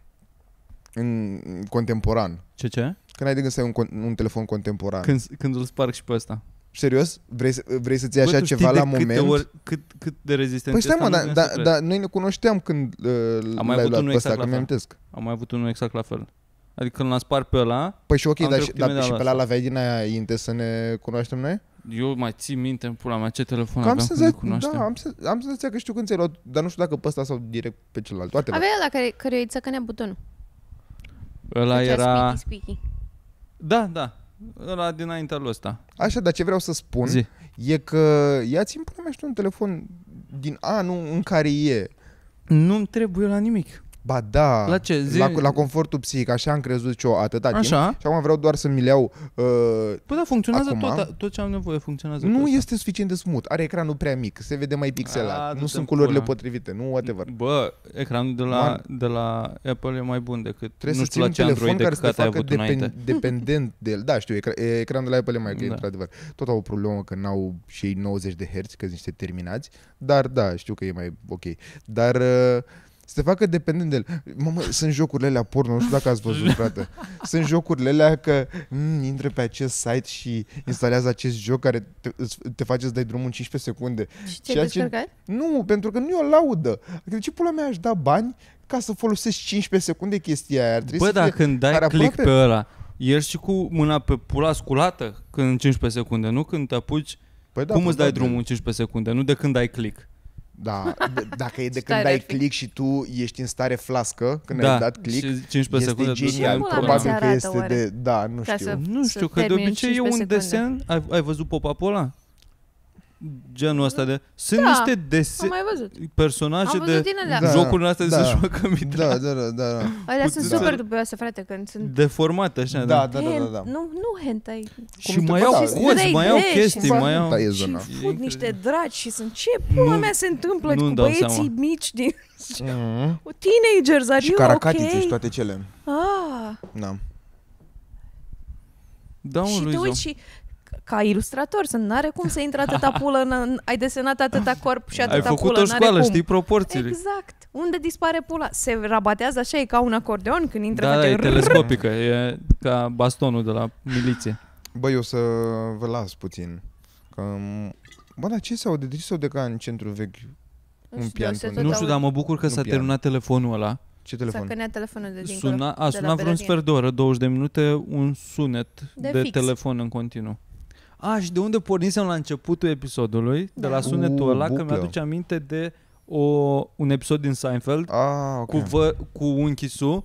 Speaker 3: în contemporan?
Speaker 1: Ce, ce?
Speaker 3: Când ai de gând să ai un, con- un telefon contemporan?
Speaker 1: Când, când îl sparg și pe ăsta.
Speaker 3: Serios? Vrei să, vrei să-ți iei
Speaker 1: Bă,
Speaker 3: așa
Speaker 1: tu știi
Speaker 3: ceva
Speaker 1: de
Speaker 3: la
Speaker 1: câte
Speaker 3: moment?
Speaker 1: Ori, cât, cât de rezistent
Speaker 3: Păi stai
Speaker 1: este,
Speaker 3: mă,
Speaker 1: nu
Speaker 3: dar
Speaker 1: vine
Speaker 3: da,
Speaker 1: să cred.
Speaker 3: da, noi ne cunoșteam când uh,
Speaker 1: Am mai
Speaker 3: l-ai
Speaker 1: avut
Speaker 3: luat
Speaker 1: unul
Speaker 3: pe ăsta,
Speaker 1: exact
Speaker 3: că
Speaker 1: la
Speaker 3: mi-am
Speaker 1: fel.
Speaker 3: amintesc.
Speaker 1: Am mai avut unul exact la fel. Adică când l-am spart pe ăla,
Speaker 3: Păi și ok,
Speaker 1: Am
Speaker 3: dar, și,
Speaker 1: trecut
Speaker 3: dar
Speaker 1: imediat
Speaker 3: și
Speaker 1: la
Speaker 3: pe la
Speaker 1: asta.
Speaker 3: l-aveai din aia inte să ne cunoaștem noi?
Speaker 1: eu mai țin minte în pula mea ce telefon
Speaker 3: Că am
Speaker 1: aveam când ne
Speaker 3: senzația,
Speaker 1: cunoaștem.
Speaker 3: da, am, sen- am senzația că știu când ți-ai luat, dar nu știu dacă pe ăsta sau direct pe celălalt. Toate
Speaker 2: Avea ăla care, care îi țăcănea butonul.
Speaker 1: Ăla
Speaker 2: Făcea
Speaker 1: era...
Speaker 2: squeaky, squeaky.
Speaker 1: Da, da. Ăla dinaintea lui ăsta.
Speaker 3: Așa, dar ce vreau să spun
Speaker 1: Zi.
Speaker 3: e că ia-ți în pula mea și tu un telefon din anul în care e.
Speaker 1: Nu-mi trebuie la nimic.
Speaker 3: Ba da,
Speaker 1: La ce? Zi...
Speaker 3: la, la confortul psihic, așa am crezut și eu atâta
Speaker 1: Așa?
Speaker 3: timp. Și acum vreau doar să mi le iau. Uh,
Speaker 1: Păi da, funcționează
Speaker 3: acum,
Speaker 1: tot, tot ce am nevoie, funcționează
Speaker 3: nu
Speaker 1: tot
Speaker 3: este suficient de smooth, are ecranul prea mic, se vede mai pixelat,
Speaker 1: A,
Speaker 3: nu
Speaker 1: du-te
Speaker 3: sunt
Speaker 1: în
Speaker 3: culorile
Speaker 1: pula.
Speaker 3: potrivite, nu whatever.
Speaker 1: Bă, ecranul de la,
Speaker 3: Man.
Speaker 1: de la Apple e mai bun decât
Speaker 3: Trebuie
Speaker 1: nu
Speaker 3: să
Speaker 1: știu
Speaker 3: ții
Speaker 1: la
Speaker 3: un
Speaker 1: ce
Speaker 3: telefon
Speaker 1: Android de
Speaker 3: care să te
Speaker 1: căcat ai
Speaker 3: facă
Speaker 1: avut înainte.
Speaker 3: depen- dependent de el. Da, știu, ecra- ecranul de la Apple e mai greu,
Speaker 1: Da.
Speaker 3: într-adevăr. Tot au o problemă că n-au și ei nouăzeci de herți, că sunt niște terminați, dar da, știu că e mai ok. Dar uh, să te facă dependent de el. Mamă, sunt jocurile alea porno, nu știu dacă ați văzut, frate. Sunt jocurile alea că mm, intră pe acest site și instalează acest joc care te, îți- te face să dai drumul în cincisprezece secunde.
Speaker 2: Și ce-ai
Speaker 3: Ceea ce-
Speaker 2: descărcat?
Speaker 3: Nu, pentru că nu e o laudă. Adică de ce pula mea aș da bani ca să folosesc cincisprezece secunde chestia aia? Ar trebui
Speaker 1: Bă,
Speaker 3: să
Speaker 1: dar
Speaker 3: fie,
Speaker 1: când dai
Speaker 3: are
Speaker 1: click
Speaker 3: aproape-
Speaker 1: pe ăla, ești și cu mâna pe pula sculată când în cincisprezece secunde, nu când te apuci.
Speaker 3: Păi
Speaker 1: Da, cum îți dai
Speaker 3: probabil.
Speaker 1: drumul în cincisprezece secunde, nu de când dai click.
Speaker 3: Da, d- dacă e de
Speaker 2: Stare
Speaker 3: când dai
Speaker 2: ar fi.
Speaker 3: click și tu ești în stare flască când
Speaker 1: Da,
Speaker 3: ai dat click,
Speaker 1: și cincisprezece
Speaker 3: este
Speaker 1: secunde duci
Speaker 3: genial.
Speaker 1: în
Speaker 2: Pula
Speaker 1: pula.
Speaker 2: mea
Speaker 3: Probabil
Speaker 2: ți
Speaker 3: că
Speaker 2: arată,
Speaker 3: este
Speaker 2: oare?
Speaker 3: de... Da, nu
Speaker 2: Ca
Speaker 3: știu.
Speaker 2: să-
Speaker 1: Nu știu, că de
Speaker 2: termin
Speaker 1: obicei e un
Speaker 2: cincisprezece secunde.
Speaker 1: desen. Ai, ai văzut pop-up-ul ăla? Genul ăsta de... Sunt
Speaker 2: Da,
Speaker 1: niște
Speaker 2: Am
Speaker 1: dese...
Speaker 2: mai văzut.
Speaker 1: personaje
Speaker 2: Am
Speaker 1: de
Speaker 2: văzut din alea.
Speaker 3: Da.
Speaker 1: jocurile astea de
Speaker 3: da.
Speaker 1: se joacă mitra.
Speaker 3: Da, da, da, da.
Speaker 2: Alea
Speaker 1: Cu
Speaker 2: sunt
Speaker 1: țâță.
Speaker 2: super dubioase, frate, când sunt...
Speaker 1: Deformate așa,
Speaker 3: Da,
Speaker 1: da.
Speaker 3: da, da, da, da.
Speaker 2: Nu, nu hentai.
Speaker 1: Și
Speaker 3: Cum te-
Speaker 1: mai
Speaker 3: Bă,
Speaker 1: au
Speaker 3: da,
Speaker 1: cozi,
Speaker 2: și
Speaker 1: mai au
Speaker 2: trei D
Speaker 1: chestii,
Speaker 2: și-
Speaker 1: mai au...
Speaker 3: Da, e
Speaker 2: Și
Speaker 3: zona.
Speaker 2: fut niște draci și sunt ce pula
Speaker 1: Nu-
Speaker 2: mea se întâmplă
Speaker 1: nu-mi
Speaker 2: cu
Speaker 1: dau
Speaker 2: băieții
Speaker 1: seama.
Speaker 2: mici din...
Speaker 3: Mhm.
Speaker 2: Teenagers, are
Speaker 3: Și
Speaker 2: you
Speaker 3: caracatițe
Speaker 2: ok?
Speaker 3: și toate cele.
Speaker 2: Ah,
Speaker 3: Da.
Speaker 1: Da,
Speaker 2: și
Speaker 1: un
Speaker 2: te
Speaker 1: Luizo.
Speaker 2: uiți și ca ilustrator, să n-are cum să intre atâta pulă în, în, ai desenat atâta corp și atâta
Speaker 1: Ai făcut
Speaker 2: pulă,
Speaker 1: o
Speaker 2: n-are
Speaker 1: școală,
Speaker 2: cum.
Speaker 1: știi proporțiile.
Speaker 2: Exact. Unde dispare pula? Se rabatează așa, e ca un acordeon când intră
Speaker 1: Da, da,
Speaker 2: face
Speaker 1: e
Speaker 2: rrrr.
Speaker 1: telescopică, e ca bastonul de la miliție.
Speaker 3: Bă, eu să vă las puțin. Că... Bă, dar ce se aude? De ce se aude ca în centru vechi? Un
Speaker 2: știu,
Speaker 3: pian
Speaker 2: se
Speaker 3: pe
Speaker 2: tot
Speaker 1: Nu știu,
Speaker 2: aude.
Speaker 1: dar mă bucur că
Speaker 3: Nu
Speaker 1: s-a
Speaker 3: pian.
Speaker 1: terminat telefonul ăla.
Speaker 3: Ce
Speaker 2: S-a
Speaker 3: telefon?
Speaker 2: cănea telefonul de dincolo.
Speaker 1: Suna, a
Speaker 2: de la
Speaker 1: sunat vreun
Speaker 2: Belărie.
Speaker 1: sfert de oră, douăzeci de minute, un sunet
Speaker 2: De
Speaker 1: de,
Speaker 2: fix.
Speaker 1: telefon în continuu. A, și de unde pornisem la începutul episodului, de
Speaker 2: Da.
Speaker 1: la sunetul
Speaker 3: U,
Speaker 1: ăla, că
Speaker 3: buclă.
Speaker 1: mi-aduce aminte de o, un episod din Seinfeld
Speaker 3: Ah, ok.
Speaker 1: cu, vă, cu unchi Su,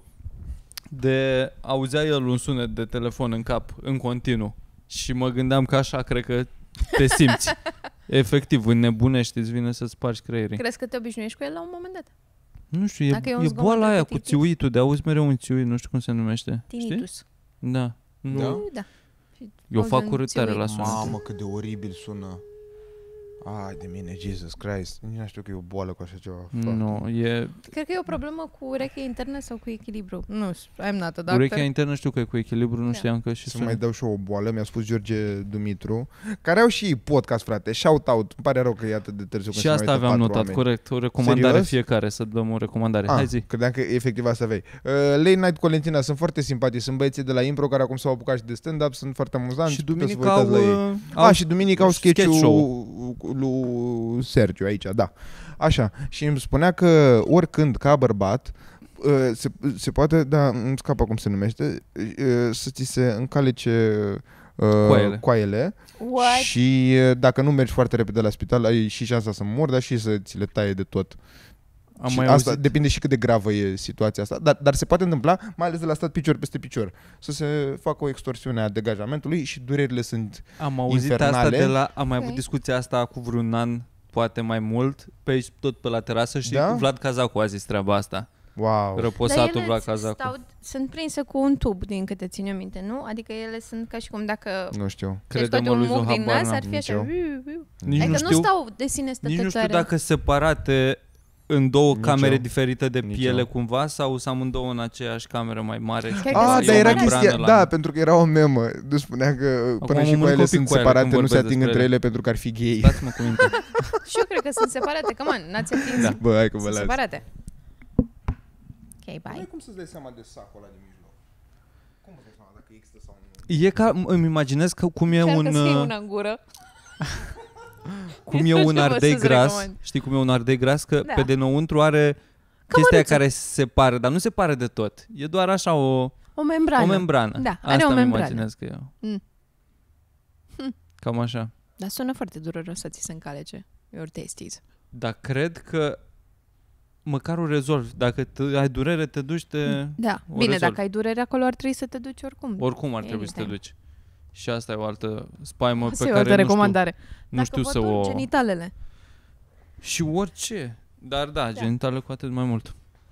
Speaker 1: de auzea el un sunet de telefon în cap, în continuu. Și mă gândeam că așa cred că te simți. Efectiv, înnebunești, îți vine să spargi creierii.
Speaker 2: Crezi că te obișnuiești cu el la un moment dat?
Speaker 1: Nu știu, e,
Speaker 2: Dacă e un
Speaker 1: e
Speaker 2: zgomot
Speaker 1: boala aia cu
Speaker 2: repetitiv.
Speaker 1: țiuitul, de auzi mereu un țiuit, nu știu cum se numește. Știi?
Speaker 2: Tinnitus.
Speaker 1: Da. Nu.
Speaker 3: Da?
Speaker 2: Da. Și
Speaker 1: Eu fac
Speaker 2: auzi un
Speaker 1: urâtare
Speaker 2: țiuit.
Speaker 1: la sunet.
Speaker 3: Mamă, cât de oribil sună. Ai de mine, Jesus Christ. Nici nu știu că e o boală cu așa ceva. Fuck.
Speaker 1: Nu, e...
Speaker 2: Cred că e o problemă cu urechea internă sau cu echilibru. Nu știu, I'm not a doctor.
Speaker 1: Urechea internă știu că e cu echilibru, nu
Speaker 2: Da.
Speaker 1: știam că și
Speaker 3: Să
Speaker 1: sună.
Speaker 3: mai dau și eu o boală, mi-a spus George Dumitru, care au și podcast, frate. Shout out. Îmi pare rău că e atât de târziu. când
Speaker 1: Și
Speaker 3: se
Speaker 1: asta
Speaker 3: mai uită
Speaker 1: aveam
Speaker 3: patru
Speaker 1: notat,
Speaker 3: oameni.
Speaker 1: corect. O recomandare
Speaker 3: Serios?
Speaker 1: fiecare, să dăm o recomandare.
Speaker 3: Ah,
Speaker 1: Hai zi.
Speaker 3: credeam că efectiv asta aveai. Uh, Late Night cu Valentina sunt foarte simpatici. Sunt băieții de la Impro care acum s-au apucat și de stand-up. Sunt foarte amuzanți.
Speaker 1: Și
Speaker 3: puteți să vă
Speaker 1: duminica au...
Speaker 3: uitați la ei.
Speaker 1: uh,
Speaker 3: Ah, și duminică au
Speaker 1: sketch
Speaker 3: sketch-ul
Speaker 1: show.
Speaker 3: lui Sergiu aici, da. Așa. Și îmi spunea că oricând, ca bărbat, uh, se, se poate, da, îmi scapă cum se numește, uh, să ți se încalece uh,
Speaker 1: Coaiele.
Speaker 3: coaiele
Speaker 2: What?
Speaker 3: și uh, dacă nu mergi foarte repede la spital, ai și șansa să mori, dar și să ți le taie de tot.
Speaker 1: Am
Speaker 3: Și
Speaker 1: mai
Speaker 3: asta
Speaker 1: auzit.
Speaker 3: depinde și cât de gravă e situația asta, dar, dar se poate întâmpla, mai ales de la stat picior peste picior, să se facă o extorsiune a degajamentului și durerile sunt...
Speaker 1: Am auzit
Speaker 3: infernale.
Speaker 1: asta de la... Am mai avut
Speaker 2: Ok.
Speaker 1: discuția asta cu vreun an, poate mai mult, pe aici, tot pe la terasă și
Speaker 3: Da?
Speaker 1: Vlad Cazacu a zis treaba asta.
Speaker 3: Wow.
Speaker 1: Răposatul
Speaker 2: Dar
Speaker 1: Vlad
Speaker 2: ele
Speaker 1: Cazacu.
Speaker 2: stau, sunt prinse cu un tub, din câte țin eu minte, nu? Adică ele sunt ca și cum dacă
Speaker 3: Nu știu.
Speaker 2: ți-ai
Speaker 1: Crede-mă,
Speaker 2: scoate un
Speaker 1: Luizu,
Speaker 2: muc din
Speaker 1: habar
Speaker 2: nas,
Speaker 1: n-am
Speaker 2: ar fi
Speaker 3: nici
Speaker 2: așa.
Speaker 3: eu.
Speaker 2: viu, viu.
Speaker 1: Nici
Speaker 2: Adică
Speaker 1: nu
Speaker 2: nu
Speaker 1: știu,
Speaker 2: stau de sine
Speaker 1: nici nu știu
Speaker 2: stătătoare.
Speaker 1: dacă separate în două
Speaker 3: Nici
Speaker 1: camere
Speaker 3: eu.
Speaker 1: diferite de
Speaker 3: Nici
Speaker 1: piele
Speaker 3: eu.
Speaker 1: cumva sau sunt amândouă în aceeași cameră mai mare.
Speaker 2: Cred că
Speaker 3: Ah,
Speaker 2: sunt
Speaker 3: dar era
Speaker 2: separate.
Speaker 3: chestia, da, pentru că era o memă. Nu spunea că până
Speaker 1: am
Speaker 3: și
Speaker 1: un
Speaker 3: coaiele
Speaker 1: copii
Speaker 3: sunt
Speaker 1: cu ele
Speaker 3: separate,
Speaker 1: când
Speaker 3: nu se
Speaker 1: vorbesc
Speaker 3: ating
Speaker 1: despre
Speaker 3: între
Speaker 1: ele.
Speaker 3: ele pentru că ar fi gay.
Speaker 1: Dați-mă cuvinte.
Speaker 2: Și eu cred că sunt separate, că man, n-ați atins.
Speaker 1: Da.
Speaker 3: Bă, hai că vă
Speaker 2: Sunt
Speaker 3: las.
Speaker 2: separate. Ok,
Speaker 3: Nu
Speaker 2: bye.
Speaker 3: ai cum să-ți dai seama de sacul ăla din mijloc. Cum îți dai seama dacă există sau nu?
Speaker 1: E ca, îmi imaginez că cum e
Speaker 2: Încearcă
Speaker 1: un,
Speaker 2: să iei
Speaker 1: uh,
Speaker 2: una în gură.
Speaker 1: cum e
Speaker 2: Eu
Speaker 1: un
Speaker 2: ce vă
Speaker 1: ardei
Speaker 2: să-ți
Speaker 1: gras,
Speaker 2: recomand.
Speaker 1: știi cum e un ardei gras, că
Speaker 2: Da.
Speaker 1: pe dinăuntru are chestia
Speaker 2: măruță.
Speaker 1: care se separă, dar nu se pare de tot. E doar așa o,
Speaker 2: O membrană.
Speaker 1: o membrană.
Speaker 2: Da, are
Speaker 1: Asta
Speaker 2: o
Speaker 1: îmi
Speaker 2: membrană.
Speaker 1: imaginez că e.
Speaker 2: Mm. Hm.
Speaker 1: Cam așa.
Speaker 2: Dar sună foarte dureros să ți se încalece your tasties.
Speaker 1: Dar cred că măcar o rezolvi. Dacă te, ai durere, te duci, te...
Speaker 2: Da,
Speaker 1: o
Speaker 2: bine,
Speaker 1: rezolvi.
Speaker 2: dacă ai durere acolo ar trebui să te duci oricum.
Speaker 1: Oricum ar trebui să te
Speaker 2: Anytime.
Speaker 1: duci. Și asta e o altă spaimă
Speaker 2: Asta
Speaker 1: pe
Speaker 2: e o
Speaker 1: care
Speaker 2: altă
Speaker 1: nu știu,
Speaker 2: recomandare.
Speaker 1: nu
Speaker 2: Dacă
Speaker 1: știu
Speaker 2: vă
Speaker 1: să
Speaker 2: dor
Speaker 1: o...
Speaker 2: genitalele.
Speaker 1: Și orice. Dar da,
Speaker 2: Da.
Speaker 1: genitale cu atât mai mult.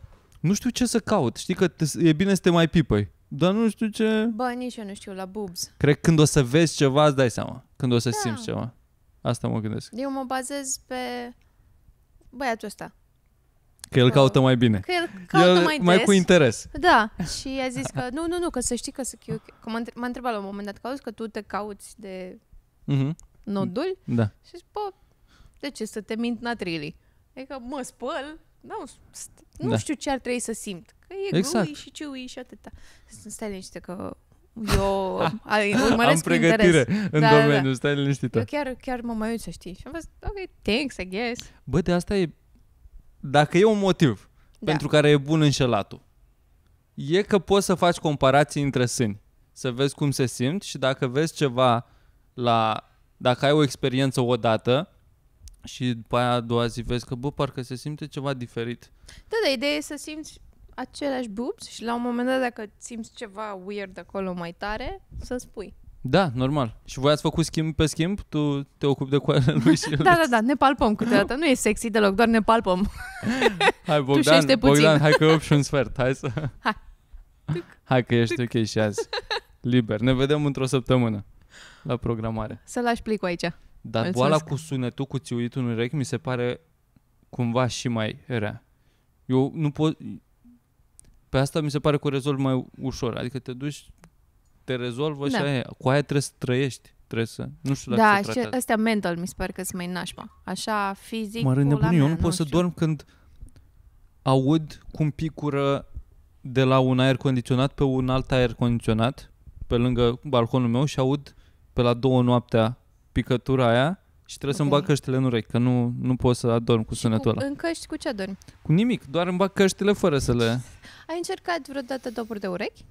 Speaker 1: Nu știu ce să caut. Știi că te, e bine să te mai pipăi. Dar nu știu ce...
Speaker 2: Bă, nici eu nu știu, la boobs.
Speaker 1: Cred că când o să vezi ceva, îți dai seama. Când o să
Speaker 2: Da.
Speaker 1: simți ceva. Asta mă gândesc.
Speaker 2: Eu mă bazez pe băiatul ăsta.
Speaker 1: Că el
Speaker 2: Că-
Speaker 1: caută mai bine.
Speaker 2: Că el caută
Speaker 1: el
Speaker 2: mai des.
Speaker 1: mai cu interes.
Speaker 2: Da, și a zis că nu, nu, nu, că să știi că, să, că, că m-a, între- m-a întrebat la un moment dat că auzi că tu te cauți de
Speaker 1: Mhm.
Speaker 2: noduli
Speaker 1: Da.
Speaker 2: și zic, bă, de ce să te mint natrilii? Adică mă spăl, nu, st- nu
Speaker 1: Da.
Speaker 2: știu ce ar trebui să simt. Că e
Speaker 1: Exact.
Speaker 2: glui și ciui și atâta. Stai liniște că eu ai, urmăresc
Speaker 1: Am
Speaker 2: cu
Speaker 1: pregătire
Speaker 2: interes.
Speaker 1: în
Speaker 2: Da, da,
Speaker 1: domeniu,
Speaker 2: da.
Speaker 1: stai liniștită.
Speaker 2: Eu chiar, chiar mă mai uit să știi. Și am fost, ok, thanks, I guess.
Speaker 1: Bă, de asta e... Dacă e un motiv
Speaker 2: Da.
Speaker 1: pentru care e bun înșelatul, e că poți să faci comparații între sâni. Să vezi cum se simt și dacă vezi ceva la... Dacă ai o experiență odată și după aia a doua zi vezi că, bă, parcă se simte ceva diferit.
Speaker 2: Da, da, ideea e să simți aceleași boobs și la un moment dat dacă simți ceva weird acolo mai tare, să spui.
Speaker 1: Da, normal. Și voi ați făcut schimb pe schimb? Tu te ocupi de coarele lui și el...
Speaker 2: Da, da, da, ne palpăm câteodată. Nu e sexy deloc, doar ne palpăm.
Speaker 1: Hai, Bogdan,
Speaker 2: Tușește puțin.
Speaker 1: Bogdan, hai că e opt și un sfert. Hai să...
Speaker 2: Hai.
Speaker 1: Hai că ești ok și azi. Liber. Ne vedem într-o săptămână la programare.
Speaker 2: Să lași plicul aici.
Speaker 1: Dar
Speaker 2: Mulțumesc.
Speaker 1: boala cu sunetul, cu țiuitul în urechi, mi se pare cumva și mai rea. Eu nu pot... Pe asta mi se pare că o rezolv mai ușor. Adică te duci, te rezolvă și
Speaker 2: Da.
Speaker 1: aia e. Cu aia trebuie să trăiești. Trebuie să... Nu știu dacă
Speaker 2: Da,
Speaker 1: se
Speaker 2: și
Speaker 1: tratează.
Speaker 2: ăstea mental mi se pare că sunt mai nașpa. Așa, fizic,
Speaker 1: Mă rând
Speaker 2: pula
Speaker 1: nebun, eu
Speaker 2: mea,
Speaker 1: nu pot să
Speaker 2: știu.
Speaker 1: dorm când aud cum picură de la un aer condiționat pe un alt aer condiționat pe lângă balconul meu și aud pe la două noaptea picătura aia și trebuie să-mi
Speaker 2: Ok.
Speaker 1: bag căștile în urechi, că nu, nu pot să adorm cu
Speaker 2: Și
Speaker 1: sunetul
Speaker 2: cu,
Speaker 1: ăla.
Speaker 2: în căști cu ce adormi?
Speaker 1: Cu nimic, doar îmi bag căștile fără să le...
Speaker 2: Ai încercat vreodată topuri de urechi?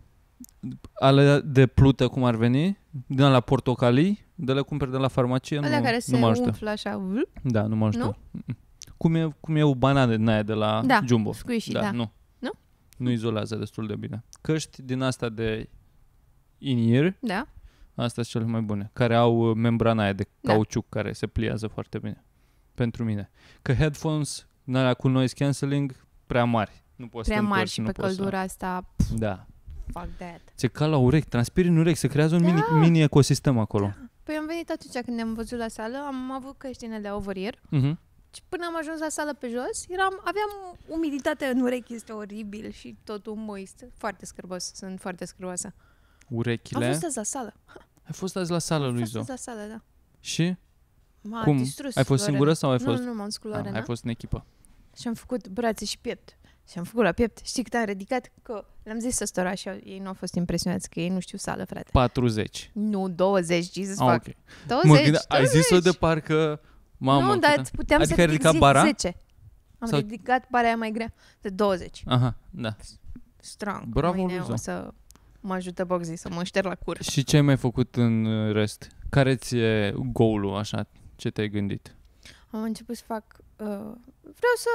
Speaker 1: Ale de plută, cum ar veni, din la portocalii, de le cumperi de la farmacie,
Speaker 2: Alea
Speaker 1: nu,
Speaker 2: care
Speaker 1: nu
Speaker 2: se
Speaker 1: mă ajută.
Speaker 2: umflă așa, vl,
Speaker 1: Da, nu mă ajută.
Speaker 2: Nu?
Speaker 1: Mm-mm. Cum e, cum e o banană din aia de la
Speaker 2: Da,
Speaker 1: Jumbo.
Speaker 2: squishy,
Speaker 1: da,
Speaker 2: da.
Speaker 1: Nu.
Speaker 2: Nu?
Speaker 1: Nu izolează destul de bine. Căști din asta de in-ear,
Speaker 2: da?
Speaker 1: astea sunt cele mai bune, care au uh, membrana aia de
Speaker 2: Da.
Speaker 1: cauciuc care se pliază foarte bine. Pentru mine. Că headphones, din alea cu noise cancelling, prea mari. Nu poți
Speaker 2: Prea
Speaker 1: să te
Speaker 2: mari
Speaker 1: întorci,
Speaker 2: și
Speaker 1: nu
Speaker 2: pe
Speaker 1: poți
Speaker 2: căldura asta,
Speaker 1: Să... Da.
Speaker 2: fuck that.
Speaker 1: Ți-e cal la urechi, transpiri în urechi, se creează un
Speaker 2: Da.
Speaker 1: mini, mini ecosistem acolo.
Speaker 2: Păi am venit atunci când ne-am văzut la sală, am avut căștine de over-ear
Speaker 1: Mhm.
Speaker 2: și până am ajuns la sală pe jos, eram, aveam umiditate în urechi, este oribil și totul moist. Foarte scârbos, sunt foarte scârboasă.
Speaker 1: Urechile.
Speaker 2: Am fost azi la sală.
Speaker 1: Ai fost azi la sală,
Speaker 2: Am fost
Speaker 1: Luizo.
Speaker 2: azi la sală, da.
Speaker 1: Și?
Speaker 2: M-a
Speaker 1: Cum?
Speaker 2: distrus
Speaker 1: Ai fost
Speaker 2: Lorena.
Speaker 1: singură sau ai fost?
Speaker 2: Nu, nu, m-am dus cu
Speaker 1: Ah,
Speaker 2: Lorena.
Speaker 1: ai fost în echipă.
Speaker 2: Și am făcut brațe și piept. Și am făcut la piept. Știi cât am ridicat? Că le-am zis săstora și ei nu au fost impresionați că ei nu știu sală, frate.
Speaker 1: patruzeci.
Speaker 2: Nu, douăzeci, Jesus
Speaker 1: Ah,
Speaker 2: fuck.
Speaker 1: ok.
Speaker 2: douăzeci,
Speaker 1: Mă gândeam, ai
Speaker 2: douăzeci.
Speaker 1: zis-o de parcă... Mamă,
Speaker 2: Nu, dar
Speaker 1: cât-
Speaker 2: puteam
Speaker 1: adică
Speaker 2: să
Speaker 1: ai
Speaker 2: ridic
Speaker 1: ridicat
Speaker 2: zi-
Speaker 1: bara?
Speaker 2: zece. Am
Speaker 1: Sau-
Speaker 2: ridicat bara aia mai grea de douăzeci.
Speaker 1: Aha, da.
Speaker 2: Strong.
Speaker 1: Bravo,
Speaker 2: Mâine
Speaker 1: Luizo.
Speaker 2: o să mă ajute Boxy să mă șterg la cur.
Speaker 1: Și ce ai mai făcut în uh, rest? Care ți-e goal-ul, așa? Ce te-ai gândit?
Speaker 2: Am început să fac... Uh, vreau să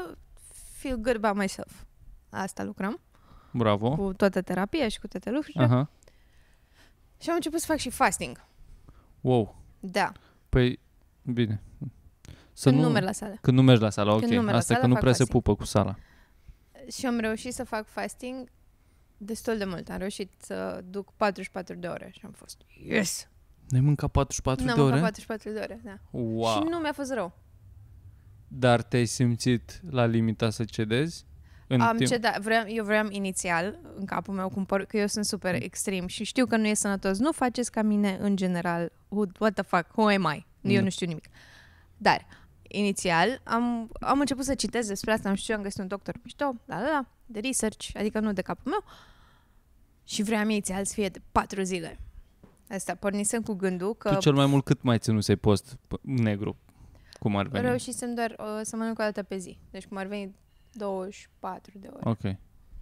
Speaker 2: feel good about myself. Asta lucrăm.
Speaker 1: Bravo.
Speaker 2: Cu toată terapia și cu toate lucrurile.
Speaker 1: Aha.
Speaker 2: Și am început să fac și fasting.
Speaker 1: Wow.
Speaker 2: Da.
Speaker 1: Păi, bine. Să
Speaker 2: Când nu merg la sală.
Speaker 1: Când nu mergi la sala, ok.
Speaker 2: Când nu merg la
Speaker 1: Asta e
Speaker 2: sală,
Speaker 1: că nu
Speaker 2: fac
Speaker 1: prea se
Speaker 2: fasting.
Speaker 1: pupă cu sala.
Speaker 2: Și am reușit să fac fasting destul de mult. Am reușit să duc patruzeci și patru de ore și am fost yes!
Speaker 1: Ne-ai mâncat patruzeci și patru
Speaker 2: Nu am
Speaker 1: de ore?
Speaker 2: mâncat patruzeci și patru de ore, da.
Speaker 1: Wow.
Speaker 2: Și nu mi-a fost rău.
Speaker 1: Dar te-ai simțit la limita să cedezi? În
Speaker 2: Am
Speaker 1: timp?
Speaker 2: cedat, vreau, eu vreau inițial în capul meu cumpăr, că eu sunt super extrem și știu că nu e sănătos. Nu faceți ca mine în general. Who, what the fuck? Who am I? Eu
Speaker 1: Da.
Speaker 2: nu știu nimic. Dar, inițial, am, am început să citesc despre asta. Am știut, am găsit un doctor mișto, la la la, de research, adică nu de capul meu. Și vreau inițial să fie de patru zile. Asta, pornisem cu gândul că
Speaker 1: Tu cel mai mult cât mai ținusei post p- negru? Cum ar veni?
Speaker 2: reușisem doar uh, să mănânc o dată pe zi. Deci cum ar veni douăzeci și patru de ore.
Speaker 1: Ok.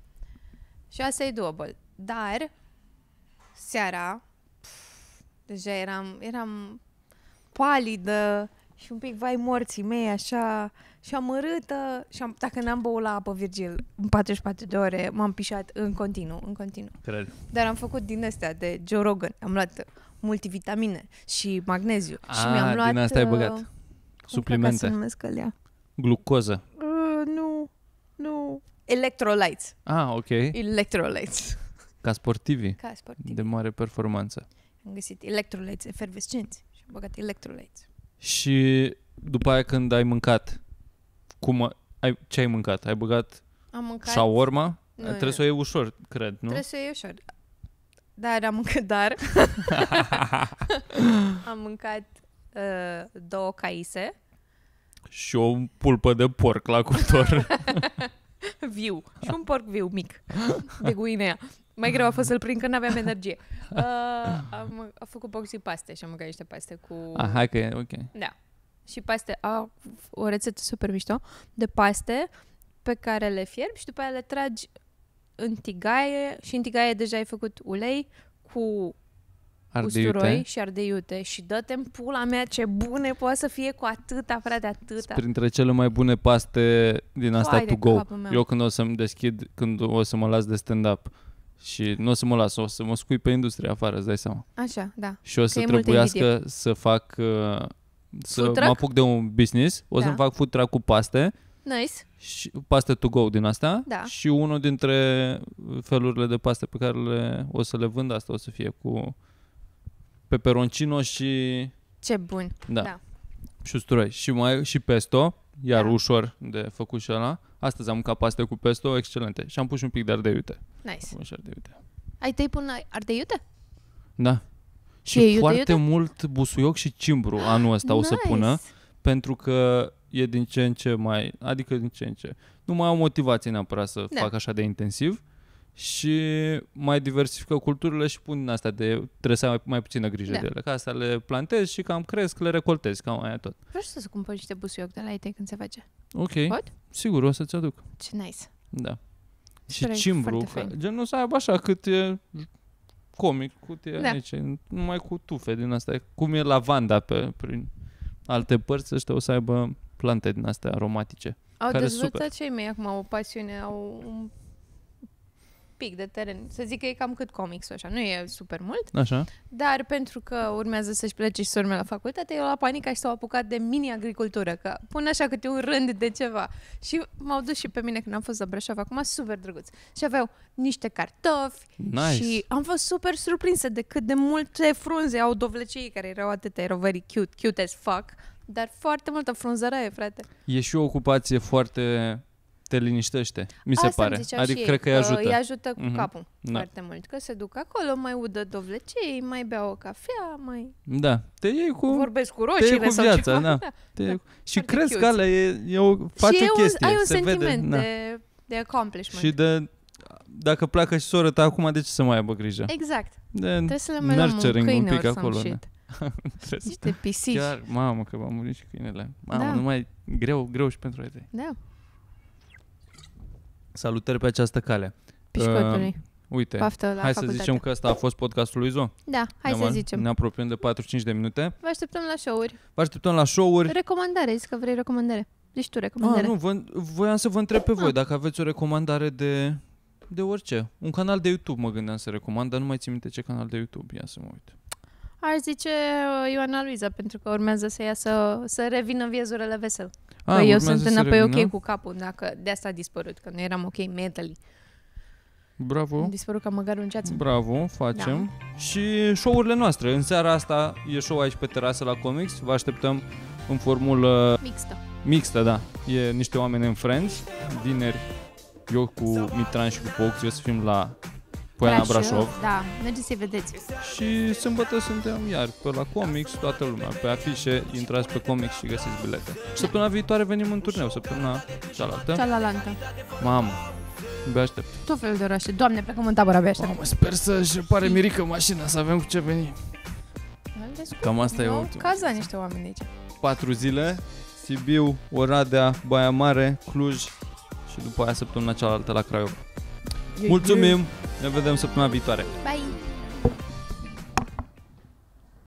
Speaker 2: Și asta e doable. Dar, seara, pf, deja eram, eram palidă și un pic vai morții mei, așa, și amărâtă. Și am, dacă n-am băut la apă, Virgil, în patruzeci și patru de ore, m-am pișat în continuu, în continuu.
Speaker 1: Cred.
Speaker 2: Dar am făcut din astea de Joe Rogan. Am luat multivitamine și magneziu. și
Speaker 1: Ah,
Speaker 2: mi-am luat...
Speaker 1: din asta ai
Speaker 2: uh,
Speaker 1: băgat.
Speaker 2: Cum
Speaker 1: Suplimente.
Speaker 2: se numesc alea?
Speaker 1: Glucoză.
Speaker 2: Uh, nu, nu, Electrolytes.
Speaker 1: Ah, ok.
Speaker 2: Electrolytes.
Speaker 1: Ca sportivii.
Speaker 2: Ca sportiv.
Speaker 1: De mare performanță.
Speaker 2: Am găsit electrolytes efervescenți și am băgat electrolytes.
Speaker 1: Și după aia când ai mâncat, cum ai, ce ai mâncat? Ai băgat
Speaker 2: Am mâncat...
Speaker 1: shawarma?
Speaker 2: Nu,
Speaker 1: Trebuie
Speaker 2: nu.
Speaker 1: să o iei ușor, cred, nu?
Speaker 2: Trebuie să iei ușor. Dar am mâncat, dar... am mâncat uh, două caise.
Speaker 1: Și o pulpă de porc la cuptor.
Speaker 2: Viu. Și un porc viu, mic. De Guinea. Mai greu a fost să-l prind, că n-aveam energie. Uh, am, am făcut boxy paste și am mâncat niște paste cu...
Speaker 1: Ah, hai că e, ok.
Speaker 2: Da. Și paste, a, o rețetă super mișto de paste pe care le fierbi și după aia le tragi în tigaie și în tigaie deja ai făcut ulei cu
Speaker 1: Ardei
Speaker 2: usturoi
Speaker 1: iute.
Speaker 2: și ardei iute și dă-te în pula mea ce bune poate să fie cu atâta, frate, atâta.
Speaker 1: Printre cele mai bune paste din asta
Speaker 2: Vai de
Speaker 1: to go.
Speaker 2: capul meu.
Speaker 1: Eu când o să-mi deschid, când o să mă las de stand-up și nu o să mă las, o să mă scui pe industrie afară, îți dai seama.
Speaker 2: Așa, da.
Speaker 1: Și o să
Speaker 2: e multă
Speaker 1: trebuiască să fac, uh, să
Speaker 2: Food
Speaker 1: mă
Speaker 2: truck?
Speaker 1: apuc de un business, o
Speaker 2: Da.
Speaker 1: să-mi fac food truck cu paste,
Speaker 2: Nice.
Speaker 1: și, paste to go din astea
Speaker 2: Da.
Speaker 1: și unul dintre felurile de paste pe care le, o să le vând, asta o să fie cu peperoncino și,
Speaker 2: Ce bun.
Speaker 1: da,
Speaker 2: Da.
Speaker 1: și usturoi. Și mai și pesto, iar
Speaker 2: Da.
Speaker 1: ușor de făcut și ăla. Astăzi am mâncat paste cu pesto, excelente. Și am pus și un pic de ardei iute.
Speaker 2: Nice.
Speaker 1: Am pus și ardei iute.
Speaker 2: Ai tăi până ardei iute?
Speaker 1: Da.
Speaker 2: Și e
Speaker 1: Și
Speaker 2: iute,
Speaker 1: foarte
Speaker 2: iute?
Speaker 1: mult busuioc și cimbru anul ăsta o să
Speaker 2: Nice.
Speaker 1: pună, pentru că e din ce în ce mai, adică din ce în ce. Nu mai au motivație neapărat să
Speaker 2: Da.
Speaker 1: fac așa de intensiv și mai diversifică culturile și pun din astea de, trebuie să ai mai, mai puțină grijă
Speaker 2: Da.
Speaker 1: de ele. Ca asta le plantezi și cam cresc, le recoltezi, cam aia tot.
Speaker 2: Vreau și să cumpăr niște busuioc de la ei tăi când se face.
Speaker 1: Ok,
Speaker 2: Pot?
Speaker 1: sigur, o să-ți aduc.
Speaker 2: Ce nice.
Speaker 1: Da. Și
Speaker 2: Pare
Speaker 1: cimbru,
Speaker 2: foarte
Speaker 1: ca,
Speaker 2: fain.
Speaker 1: gen nu să aibă așa cât e comic, cât e
Speaker 2: Da.
Speaker 1: aici, numai cu tufe din astea. Cum e lavanda pe, prin alte părți, ăștia o să aibă plante din astea aromatice.
Speaker 2: Au
Speaker 1: Care
Speaker 2: dezvoltat
Speaker 1: super.
Speaker 2: cei mei acum o pasiune, au un pic de teren. Să zic că e cam cât comics așa. Nu e super mult,
Speaker 1: Așa?
Speaker 2: dar pentru că urmează să-și plece și să urme la facultate, eu la panica și s-au apucat de mini-agricultură, că pun așa câte un rând de ceva. Și m-au dus și pe mine când am fost la Brașov, acum super drăguț. Și aveau niște cartofi
Speaker 1: Nice.
Speaker 2: și am fost super surprinsă de cât de multe frunze au dovlecei care erau atâtea, erau very cute, cute as fuck, dar foarte multă frunzăraie, frate.
Speaker 1: E și o ocupație foarte... te liniștește, mi se
Speaker 2: Asta îmi
Speaker 1: pare.
Speaker 2: ziceau
Speaker 1: Adică
Speaker 2: și
Speaker 1: cred
Speaker 2: ei,
Speaker 1: că îi ajută.
Speaker 2: Îi ajută cu
Speaker 1: Mhm.
Speaker 2: capul
Speaker 1: Da.
Speaker 2: foarte mult. Că se duc acolo, mai udă dovlecei, mai beau o cafea, mai
Speaker 1: Da. Te iei cu...
Speaker 2: vorbesc cu
Speaker 1: te iei
Speaker 2: roșiile
Speaker 1: cu
Speaker 2: sau
Speaker 1: viața,
Speaker 2: ceva.
Speaker 1: da. Te iei cu... Și
Speaker 2: Foarte
Speaker 1: crezi
Speaker 2: cute.
Speaker 1: că alea e, e o, face
Speaker 2: și e un,
Speaker 1: chestie.
Speaker 2: ai un
Speaker 1: se
Speaker 2: sentiment
Speaker 1: vede. Da.
Speaker 2: de, de accomplishment.
Speaker 1: Și de... Dacă pleacă și sora ta acum, de ce să mai aibă grijă?
Speaker 2: Exact.
Speaker 1: De
Speaker 2: Trebuie să le mai luăm un
Speaker 1: nurturing un
Speaker 2: câine
Speaker 1: pic
Speaker 2: or some
Speaker 1: acolo. Da.
Speaker 2: shit.
Speaker 1: Trebuie să-
Speaker 2: Niște pisici.
Speaker 1: Chiar, mamă, că v-am murit și câinele. Mamă,
Speaker 2: Da.
Speaker 1: numai greu, greu și pentru ei.
Speaker 2: Da,
Speaker 1: Salutări pe această cale.
Speaker 2: pișcotului.
Speaker 1: Uite,
Speaker 2: Paftă la
Speaker 1: hai să
Speaker 2: facultate.
Speaker 1: zicem că ăsta a fost podcastul lui Zo.
Speaker 2: Da, hai
Speaker 1: Ne-am-
Speaker 2: să zicem.
Speaker 1: Ne apropiem de patruzeci și cinci de minute.
Speaker 2: Vă așteptăm la show-uri.
Speaker 1: Vă așteptăm la show-uri.
Speaker 2: Recomandare, zici că vrei recomandare. Zici tu
Speaker 1: Ah,
Speaker 2: recomandare.
Speaker 1: nu, vă, voiam să vă întreb pe voi
Speaker 2: Ah.
Speaker 1: dacă aveți o recomandare de, de orice. Un canal de YouTube mă gândeam să recomand, dar nu mai țin minte ce canal de YouTube. Ia să mă uit.
Speaker 2: Aș zice uh, Ioana Luiza, pentru că urmează să iasă, să revină viezurele vesel. Că
Speaker 1: Ah,
Speaker 2: eu
Speaker 1: urmează
Speaker 2: sunt
Speaker 1: să
Speaker 2: înapoi
Speaker 1: revină.
Speaker 2: ok cu capul, dacă de asta a dispărut, că nu eram ok mentally.
Speaker 1: Bravo.
Speaker 2: Am dispărut ca măgarul în ceață.
Speaker 1: Bravo, facem. Și show-urile noastre. În seara asta e show aici pe terasă la Comics. Vă așteptăm în formulă
Speaker 2: Mixtă.
Speaker 1: mixtă, da. E niște oameni în Friends. Vineri eu cu Mitran și cu Pox o să fim la Poiana Brașov.
Speaker 2: Da, mergeți să-i vedeți.
Speaker 1: Și sâmbătă suntem iar pe la Comics, toată lumea. Pe afișe, intrați pe Comics și găsiți bilete. Și săptămâna viitoare venim în turneu, săptămâna cealaltă.
Speaker 2: Cealaltă.
Speaker 1: Mamă, abia aștept.
Speaker 2: Tot felul de orașe. Doamne, plecăm în tabără abia aștept.
Speaker 1: Mamă, sper să-și repare Mirica mașina, să avem cu ce veni. Cam asta e
Speaker 2: Au
Speaker 1: ultimul.
Speaker 2: caza niște oameni aici.
Speaker 1: Patru zile, Sibiu, Oradea, Baia Mare, Cluj și după aia săptămâna cealaltă la Craiova. Mulțumim, ne vedem săptămâna viitoare.
Speaker 2: Bye!